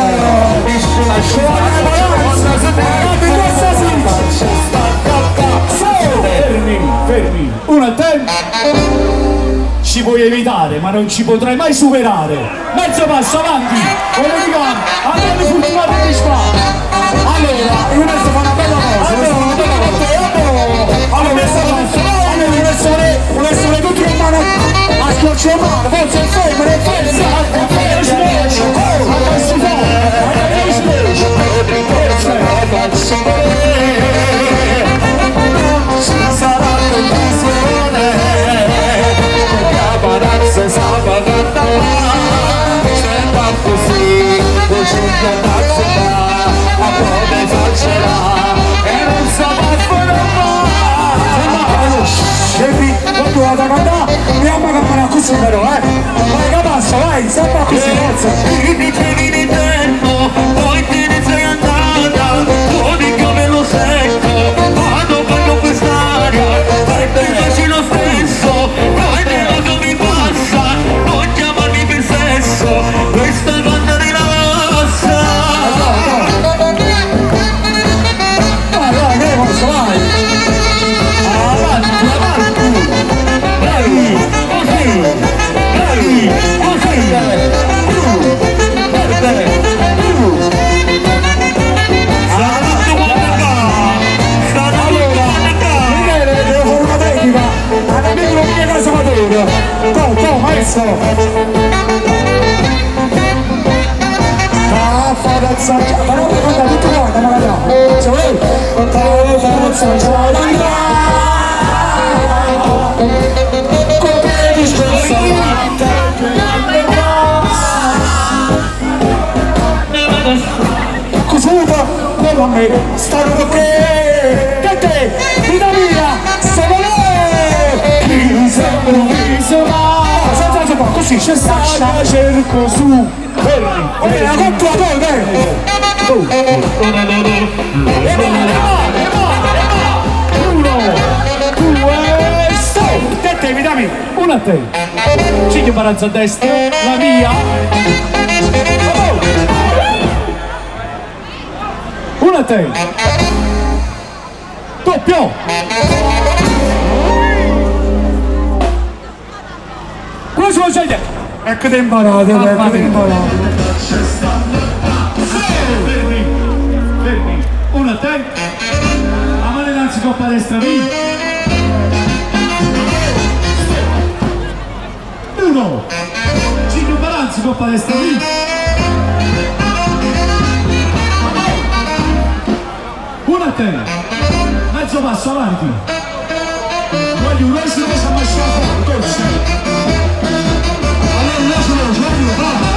Fermi, fermi. Uno a te. Ci puoi evitare, ma non ci potrai mai superare. Mezzo passo avanti. Come dico, andate fortunati di spalla. allora, io adesso fa una bella cosa. Allora, vuole essere tutti in mano a schiocciare mano, forse il fermo, il mia mamma che me la così però, eh! Vai che passa, vai, sempre così, forza! Mi dicevi di tempo, poi te ne sei andata, tu di capello secco, quando parlo quest'aria, fai pensaci lo stesso, poi te lo so mi passa, non chiamarmi per sesso, questa è banda di lassa! Vai, vai, che posso, vai! Avanti, avanti! Bravi, così, bravi, così, verde, blu, sta tutto quanto qua, sta tutto quanto qua. Michele, devo fare una tecnica! Ad amico non mi casa maturo! Go, go, maestro! Forza, ma non mi conta tutto quanto, ma vediamo! Se vuoi! Forza, come discorso! Cusuta, quello a me, stanno che che te, vita mia, siamo lei! Mi sembra un viso, ma senza senza qua, così c'è Sasha, cerco su, fermi, ok, la conto a voi, bene! E va, e va, e va, e va! Uno, due, stop! Te te, dammi, Uno a te. Cigno Paranza a destra, la mia. Uno a te. Doppio. Cosa vuoi dire? ecco te imparate, ecco te imparate. Fermi, fermi. Uno a te. La mano innanzi coppa destra, via. Uno. Cigno Paranza coppa destra, via. Uno a te, mezzo passo avanti, voglio un resto che si è messo a fuoco, torce. Allora un resto lo voglio fare.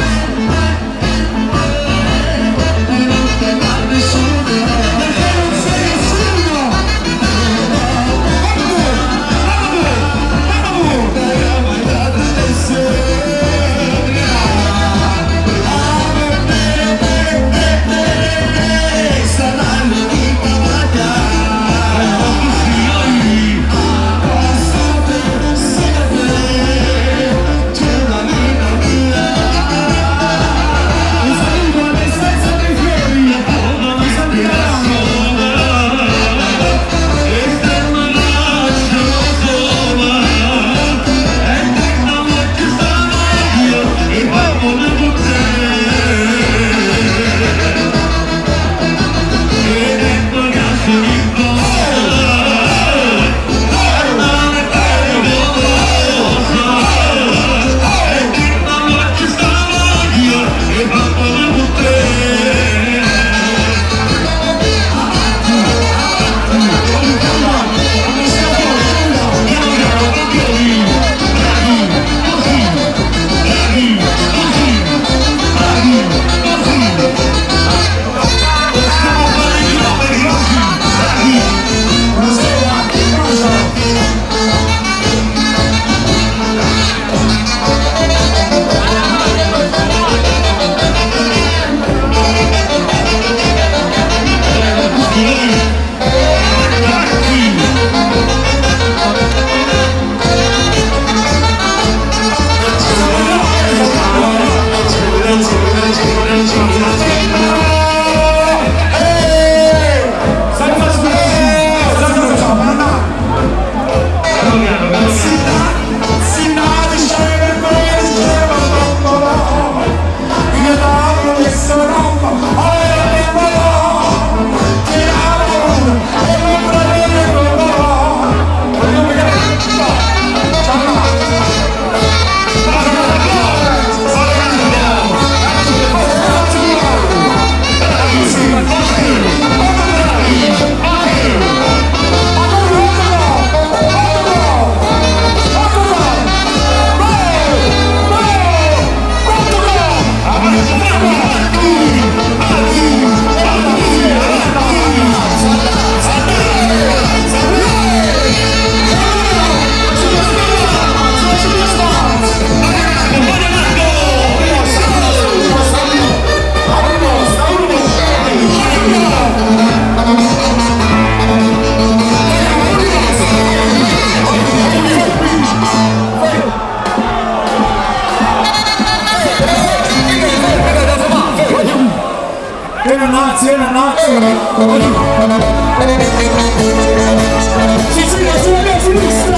Perché non sei nessuno? Sicilia sulla mia sinistra!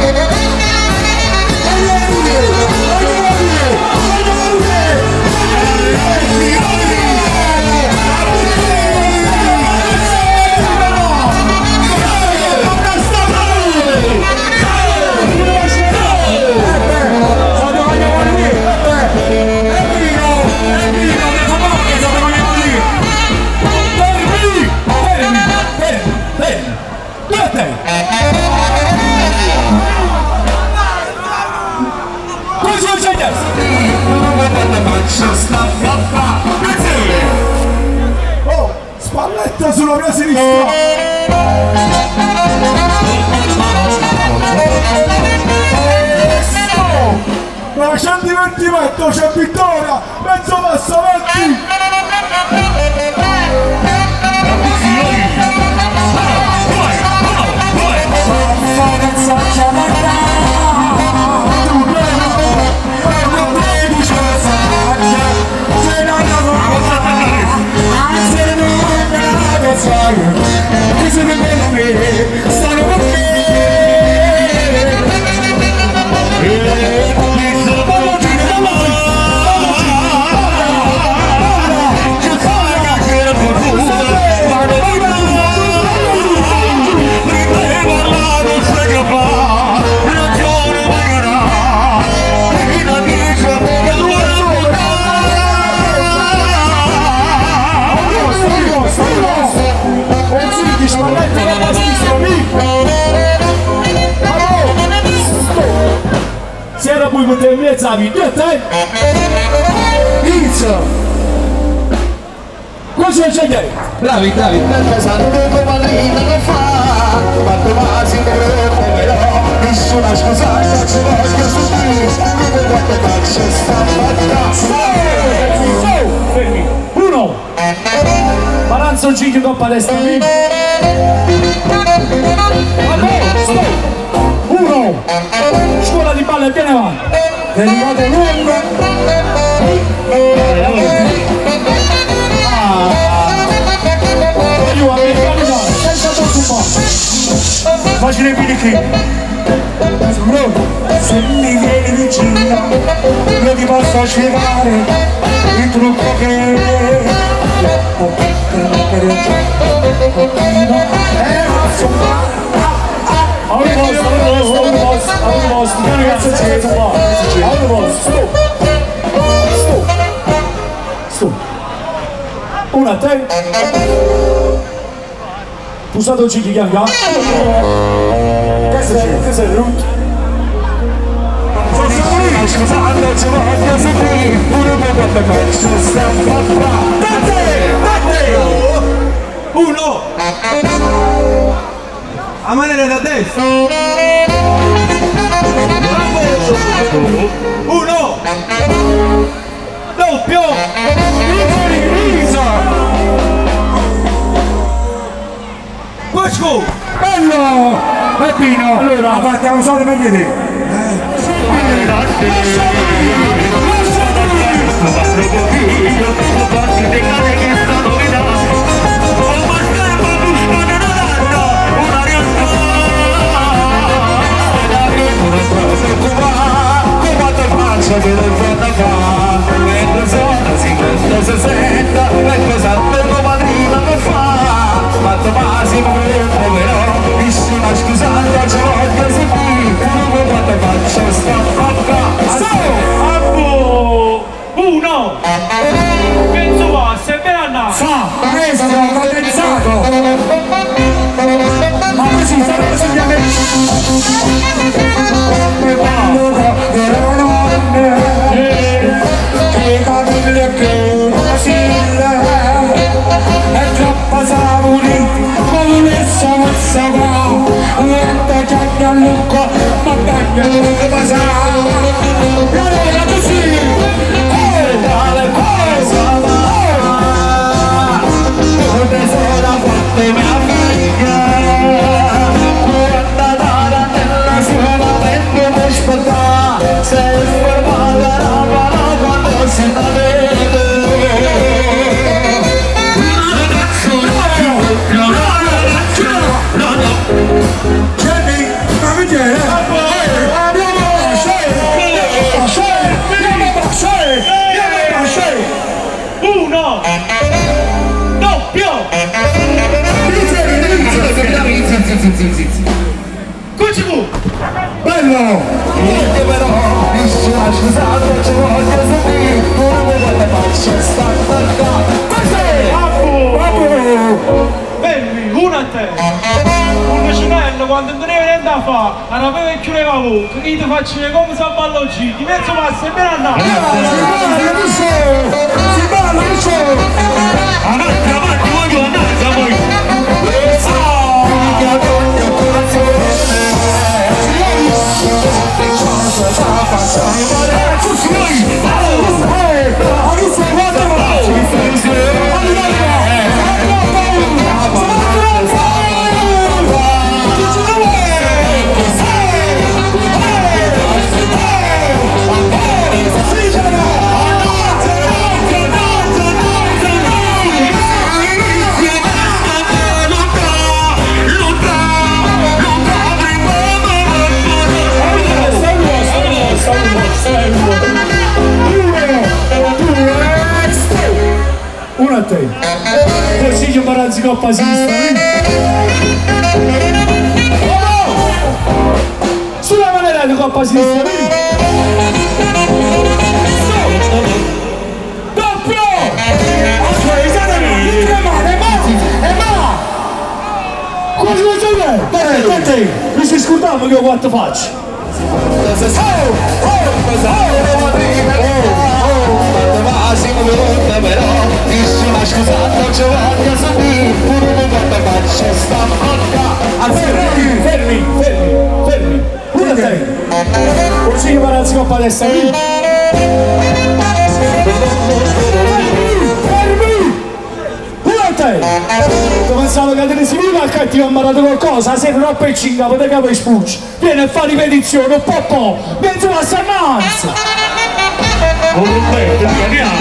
Oh, Spalletta sulla mia sinistra! Ma c'è il divertimento, c'è vittoria! Mezzo passo avanti! Poi potevi mezza vita, dai! Inizia! Cosa c'è che? Bravi, bravi, per pesare come Marina lo fa, quanto quasi un gruppo però, nessuna scusata ci voglio subire, come quanto faccio sta battaglia. Fermi! Uno! Paranzo Gigi con palestra lì! Allora, stop! Uno! Scuola di balle, tiene avanti! Delicato lungo! Io americano, senza troppo Facile i piedi qui! Se mi vieni vicino, io ti posso spiegare il trucco che ho per il a un posto, a un posto, a un posto, a un posto, non ragazzi c'è qua, a un posto, stop, stop, stop, una a te, pussato G chi chiama, che sei, che sei, Ruth? Scusate, ci voglio sapere, pure per quanto faccio sta battaglia. Date, date! Uno! A manera da destra! Uno! Doppio! Risa! Guasco! bello! Peppino! Allora, partiamo solo per vedere! Che sì, sì, sì, sì. Cucci tu! Bello! Niente però, nessuna scusato, ci voglio sapere, come vuole faccia sta targata. Babbo! Babbo! Belli, uno a te! Un cinello quando non avevi niente da fare, arrivava e chiudeva la bocca, che ti faccio come si balla oggi, di mezzo passo e ben andato! Si balla, che c'è? Avanti, avanti, voglio andare, voi! Uno a te. Così che Marazzi coppa sinistra. Sulla maniera di coppa sinistra. Doppio! Ok, esattamente. E ma, e ma, e ma. Come si può dire? Dai, a te. Mi si scordava che io quanto faccio. Oh, oh, Massimo venuta però, nessuna scusa, non ci voglio sapere, pure quando faccio sta porca. fermi, fermi, fermi, fermi. Uno a te. Così che Marazzi coppa destra. Fermi! Uno a te. Tu pensavo che te si viva che ti ho imparato qualcosa, se non ho peccinga, potete capo e spucci. Vieni a fare ripetizione, un po' po', mezzo passa a manza. Un rubbetto, andiamo!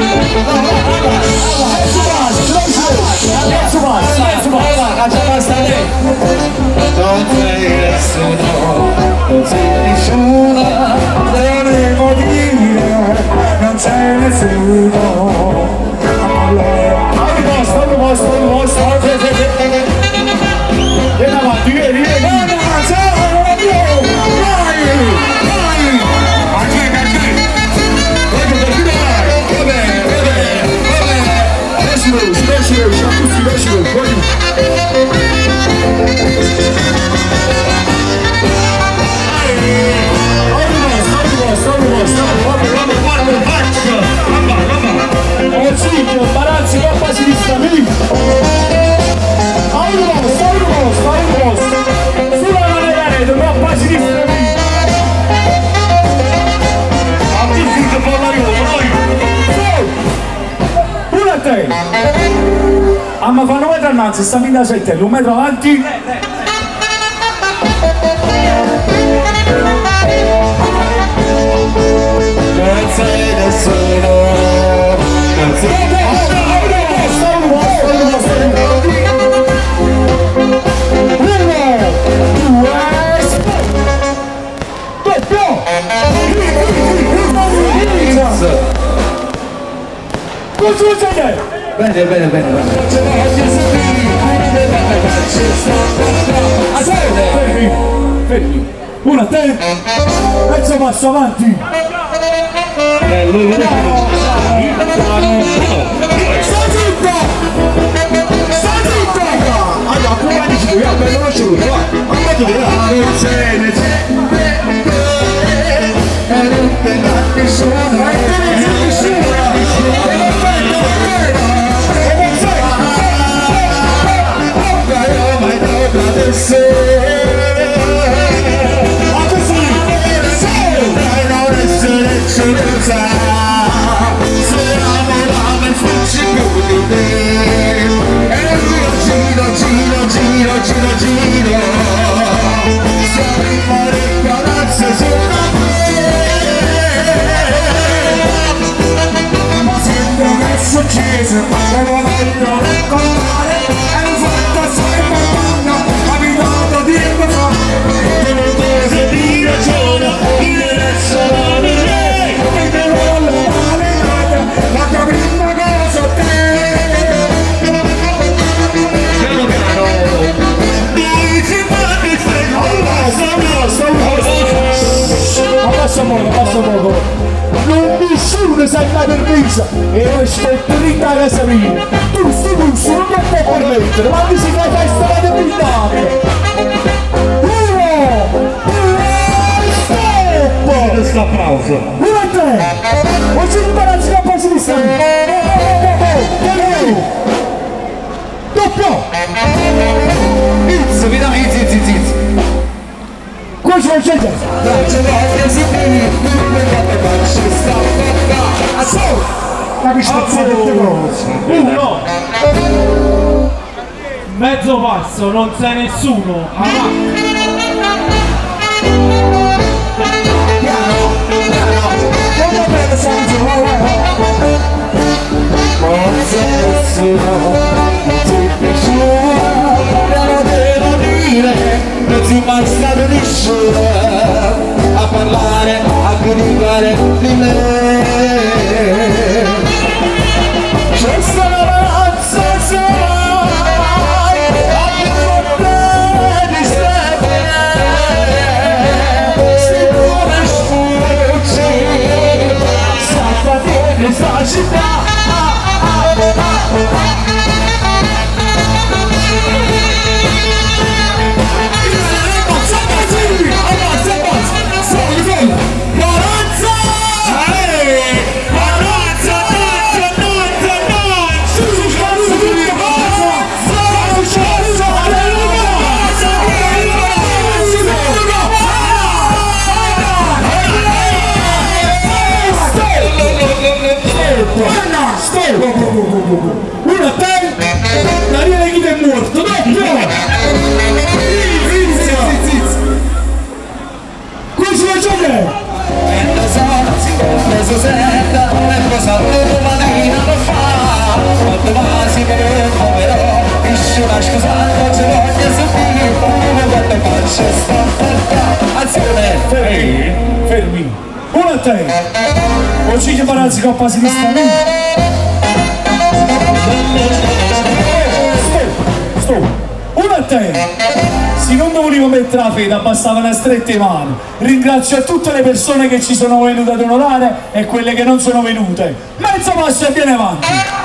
Mezzo passo, mezzo passo, mezzo passo. Faccia basta te! Non sei nessuno, non sei nessuna, Devo dire, non c'è nessuno. Al posto, al posto, al posto. Vieni avanti, vieni, vieni. Vai, vai. Accetta, accetta! Voglio continuare! Va bene, va bene, va bene! Decilo, decilo, sciacquuzzi, decilo, voglio. Barazzi, coppa sinistra, vedi? A un posto, a un posto, a un posto. Sulla maniera, coppa sinistra, vedi? A tutti che parlare noi! Uno a te! Ah, ma fanno un metro innanzi, sta in da sette, un metro avanti. Non sei nessuno, non sei bene, bene, bene, bene. Fermi, fermi. Uno a te, mezzo passo avanti. Sta zitto! Sta zitto! Allora, come dici, io bello non ce l'ho, va. Ma che ti dà? Non c'è nessuno. E non te dà nessuno. E te ne dà nessuno. E non fai niente. E non fai niente. Io mai tocca adesso. Ma così! Non essere celosa. Se amore fuggi più di te. E io giro, giro, giro, giro, giro. Siamo in mare palazzo sopra me. Ma sento che è successo, ma non voglio raccontare. È un fatto sempre quando ha abitato tempo fa. Delle cose di ragione, in adesso non direi. E te voglio male nata, la tua prima cosa a te. Piano piano, dici abbassa poco, abbassa poco. Non nessuno sa mai permessa e io sto dritta a casa mia. Tu sto lusso non lo puoi permettere, ma mi si fa festa la debilitare. Uno! Stop! Questo applauso. Uno a te! Oggi impararci la base di stanza. Doppio! Izzo, mi dai, izzi, izzi, izzi. Qua ci vuoi scegliere? Ma che spazzate tutte cose? Uno! Mezzo passo, non sei nessuno! Avanti! Piano, piano! Come bene senza non sei nessuno! Ti piaciuta, non devo dire, non si mai stato nessuno a parlare, a gridare di me. C'è stata una razza sai, a portare di stelle, si vuole sfuggi, salvati questa città. Uno a te, Daniele Guido è morto, doppio! Come si può giocare? E lo so, lo so senta, e cosa domattina lo fa, quanto quasi che non però, esce una scusa, non ci voglio sentire, come quando faccio sta fatta, azione, fermi, fermi, uno a te, oggi che parazzi coppa sinistra, Stop! Uno a te! Se non volevo mettere la fede, abbastavano a strette mani. Ringrazio a tutte le persone che ci sono venute ad onorare e quelle che non sono venute. Mezzo passo e viene avanti!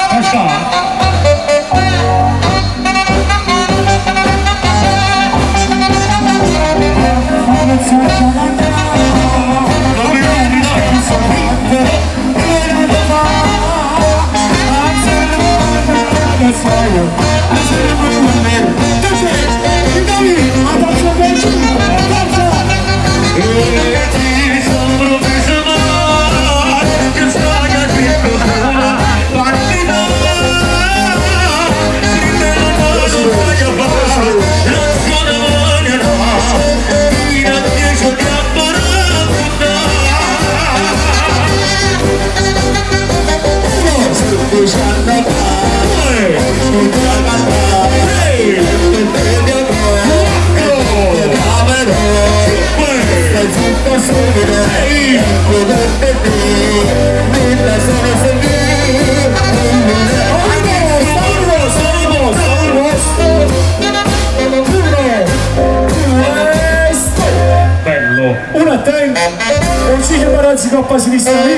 Uno a te, non ci Parazzi coppa sinistra lì.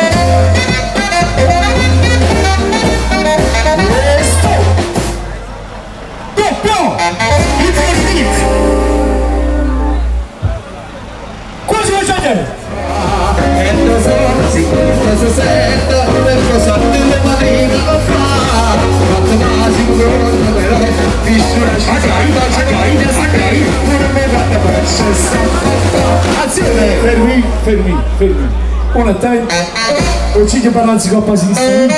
Doppio! Quasi lo c'è? E lo so, si cosa senta, per cosa delle madrine lo fa. Quanto massimo pronto però, vissuto una sciaglia, sciaglia, sciaglia, non mi fate per azione! Fermi, fermi, fermi. Uno a te, uccide Parazzi coppa sinistra lì.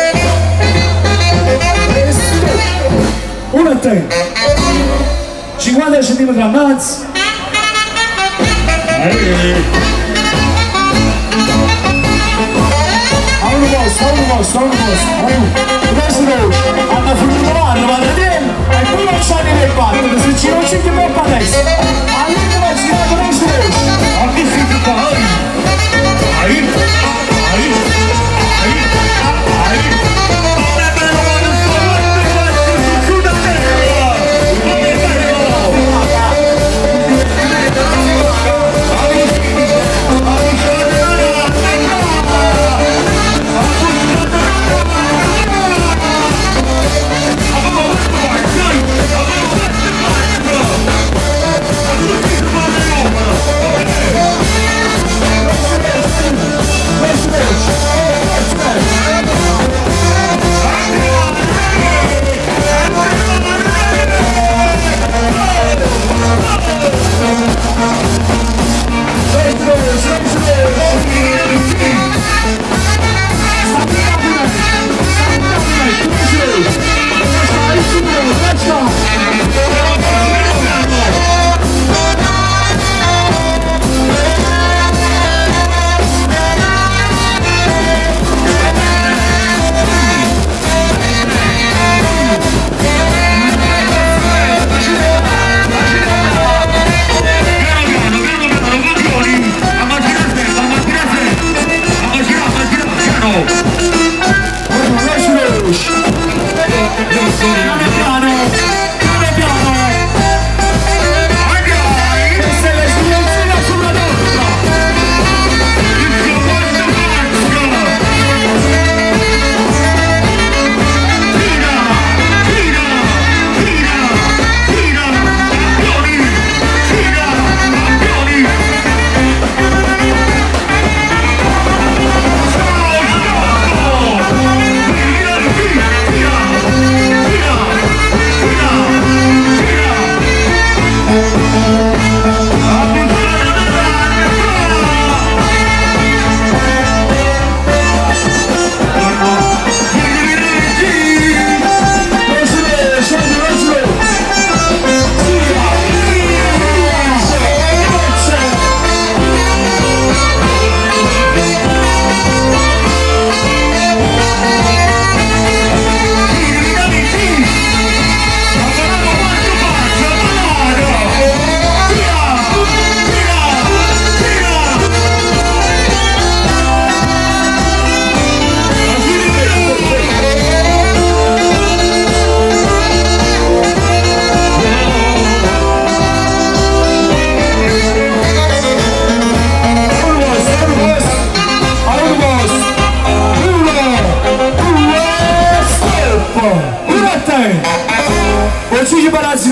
Uno a te, cinquanta centimetri avanti. A uno posto, a uno posto, a uno posto. Questo hanno finito la mano, vado bene, e poi non c'hanno nel battere, se ci non c'è che mi fa adesso. Allora non si fa come si riesce. A che si fa? Ai, ai, ai, ai. I'm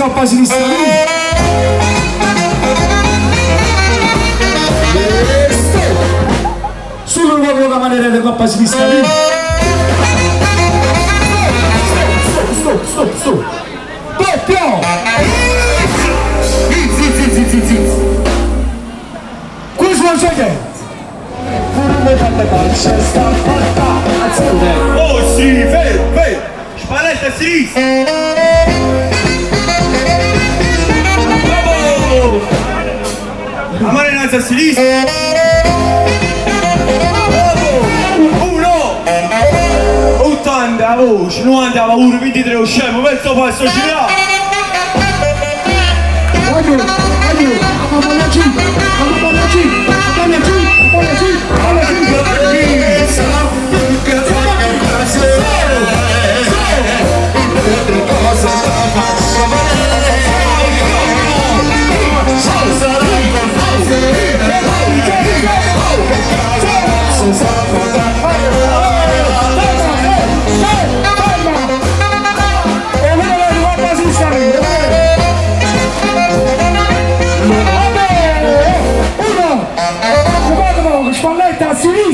coppa a sinistra lì. Solo un uomo da maniera di coppa a sinistra lì. Stop, stop, stop, stop. Doppio! Ziz, ziz, ziz, ziz, ziz. Questo non c'è niente. Oh sì, fermo, fermo! Spalletta a sinistra! Bravo! La mano innanzi a sinistra! Bravo! Uno! ottanta a voce, novanta a paura, ventitré scemo, mezzo passo girato! Aiuto, aiuto, ma voglio giù, ma voglio giù, ma voglio giù, ma voglio giù, ma voglio giù. Spalletta a sinistra!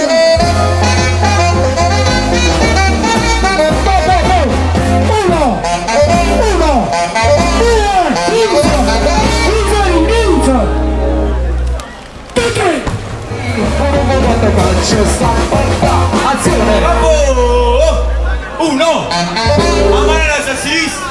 Uno! Uno! Due! Inizia! Inizia! Tutti! Azione! Bravo! Uno! La mano innanzi a sinistra!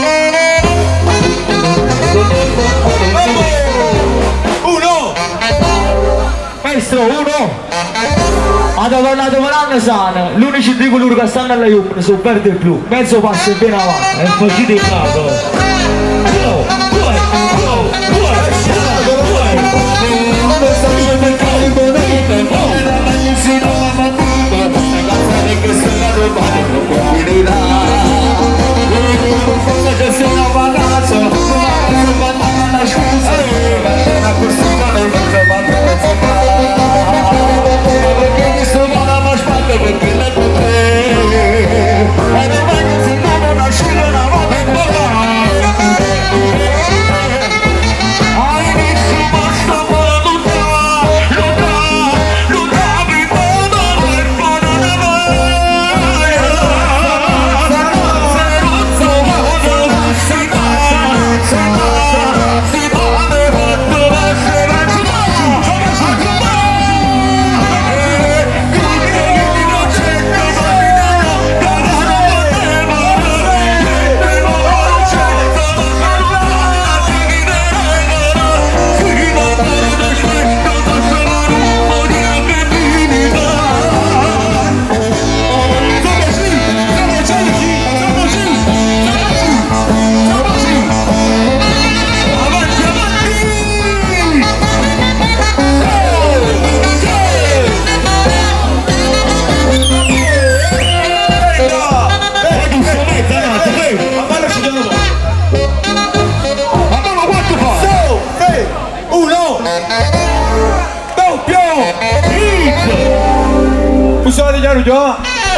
Bravo! Uno! Maestro, uno! Ha tornato Maranno Sana, l'unico di coloro che stanno alla Juve sono verde e blu, mezzo passo e ben avanti, è facile il capo. Uno, due, uno, due, Scusate chiaro già!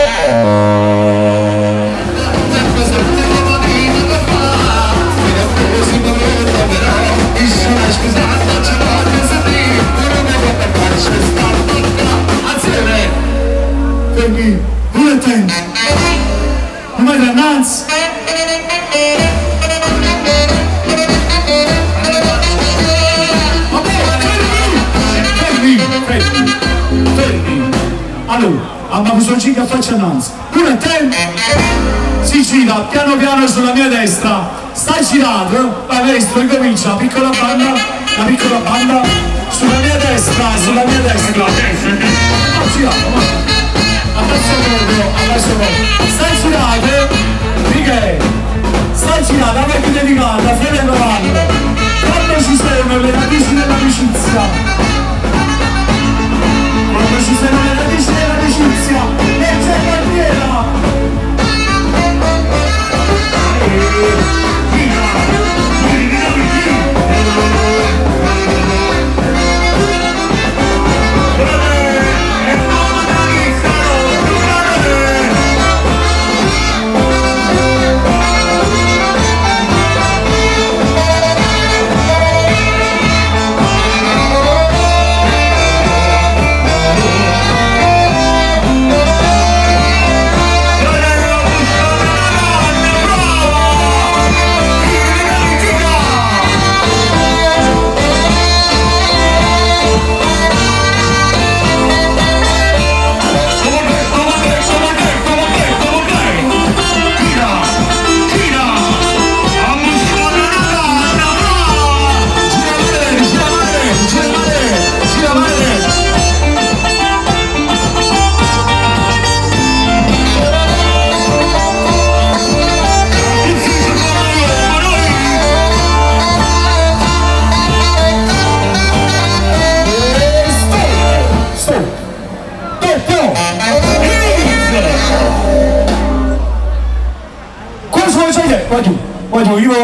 Azione! Fermi, due attenti! Come da Nanz! Fermi, fermi, fermi! Allora, abbiamo questo giga a faccia Nanz! Due attenti! Si gira piano piano sulla mia destra, sta girato, la destra ricomincia, piccola banda, la piccola banda, sulla mia destra, sulla mia destra. No, girato, ma adesso proprio, adesso proprio. Sta girato, Michele, sta girato, a me che dedicata, fede cavallo. Quando ci sono le radici dell'amicizia, quando ci sono le radici dell'amicizia, e c'è bandiera.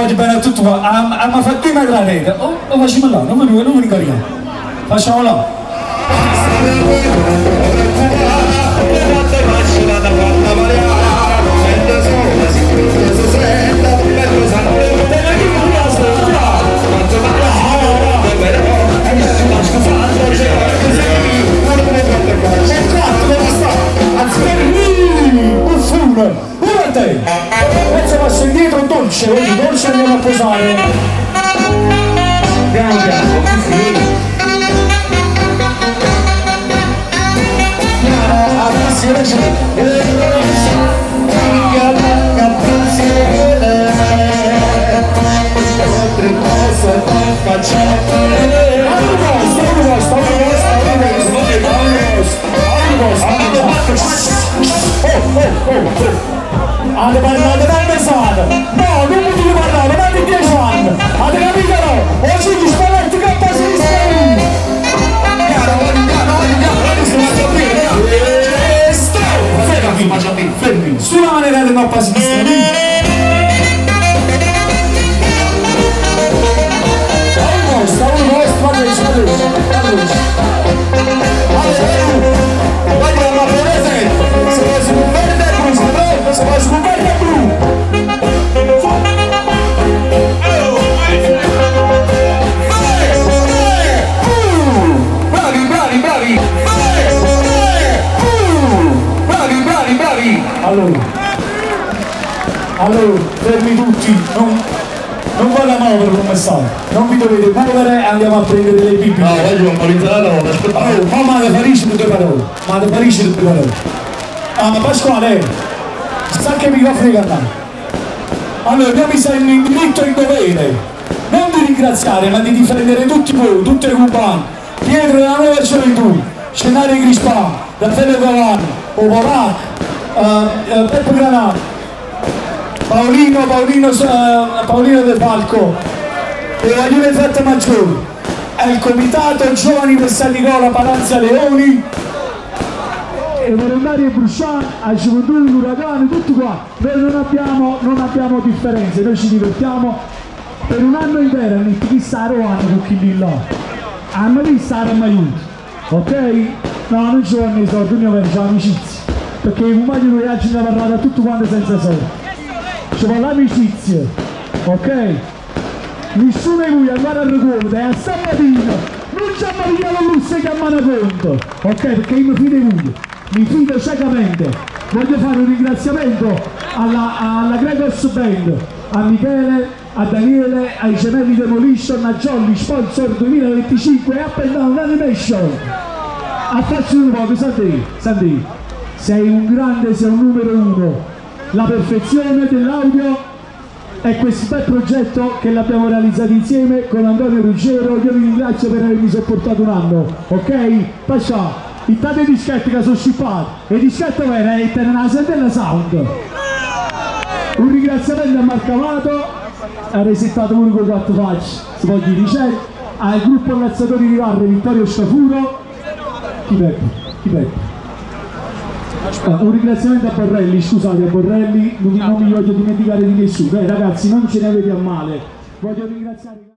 voglio bene a tutti qua, a ma fatti una graneta, o lo facciamo là, non mi non mi incarichiamo, facciamo là. Pure a te! Pensa passo indietro dolce, vedi, dolce andiamo a posare. Piano piano, sì. Avete parlato da mesata! No, non mi devi parlare, non avete dieci anni! Avete capito no? Oggi gli spaventi che a sinistra! Fermi! Fermi! Sulla maniera di mappa sinistra! Uno, sta uno, sta uno, sta uno, sta voglio una presente! Se vuoi su un verde blu, se vuoi su un verde blu! Bravi, bravi, bravi! Bravi, bravi, bravi! Allora, allora, fermi tutti, non, non vado a muovere come state, non vi dovete muovere e andiamo a prendere le bibite. No, voglio un po' di parola, aspetta. Allora, ma mi farisci tutte le parole, ma mi farisci tutte le parole. Ah, Pasquale, sa che mi va a fregare. Allora, io mi sento in diritto e in dovere, non di ringraziare, ma di difendere tutti voi, tutte le cubane, Pietro della nuova gioventù, Scenario Crispà, Raffaele Cavalli, Opolac, uh, uh, Peppo Granato, Paolino, Paolino, uh, Paolino De Falco, e la Giulia Fetta Maggiore, è il comitato Giovani per San Nicola Palanza Leoni, e Volontario Brusciani, a Gioventù, l'Uragano, tutti qua. Noi non abbiamo, non abbiamo differenze, noi ci divertiamo per un anno intero, chi sta a Roma con chi lì là. Hanno visto a Roma aiuto, ok? No, non ci vogliono i soldi, noi facciamo amicizia, perché i compagni noi oggi ne parlato a tutti quanti senza soldi. Ci vuole l'amicizia, ok? Nessuno di voi andare a ricordo, è a stamattina, non ci hanno pigliato lui se chiamano conto, ok? Perché io mi fido di voi, mi fido ciecamente. Voglio fare un ringraziamento alla, alla Gregos Band, a Michele, a Daniele, ai gemelli Demolition, a Jolly, sponsor duemilaventicinque, Up and Down Animation. A faccio un po', Sandy, Sandy, sei un grande, sei un numero uno. La perfezione dell'audio è questo bel progetto che l'abbiamo realizzato insieme con Antonio Ruggero. Io vi ringrazio per avermi sopportato un anno, ok? Pascià, intanto i dischetti che sono scippati, e il dischetto vero è per una sentella sound. Un ringraziamento a Marco Amato, ha resettato pure con quattro facce, si può dire, c'è, al gruppo Allazzatori di Varre, Vittorio Scafuro, chi Peppo, chi Peppo. Ah, un ringraziamento a Borrelli, scusate a Borrelli, non, non mi voglio dimenticare di nessuno, eh, ragazzi non ce ne avete a male, voglio ringraziare...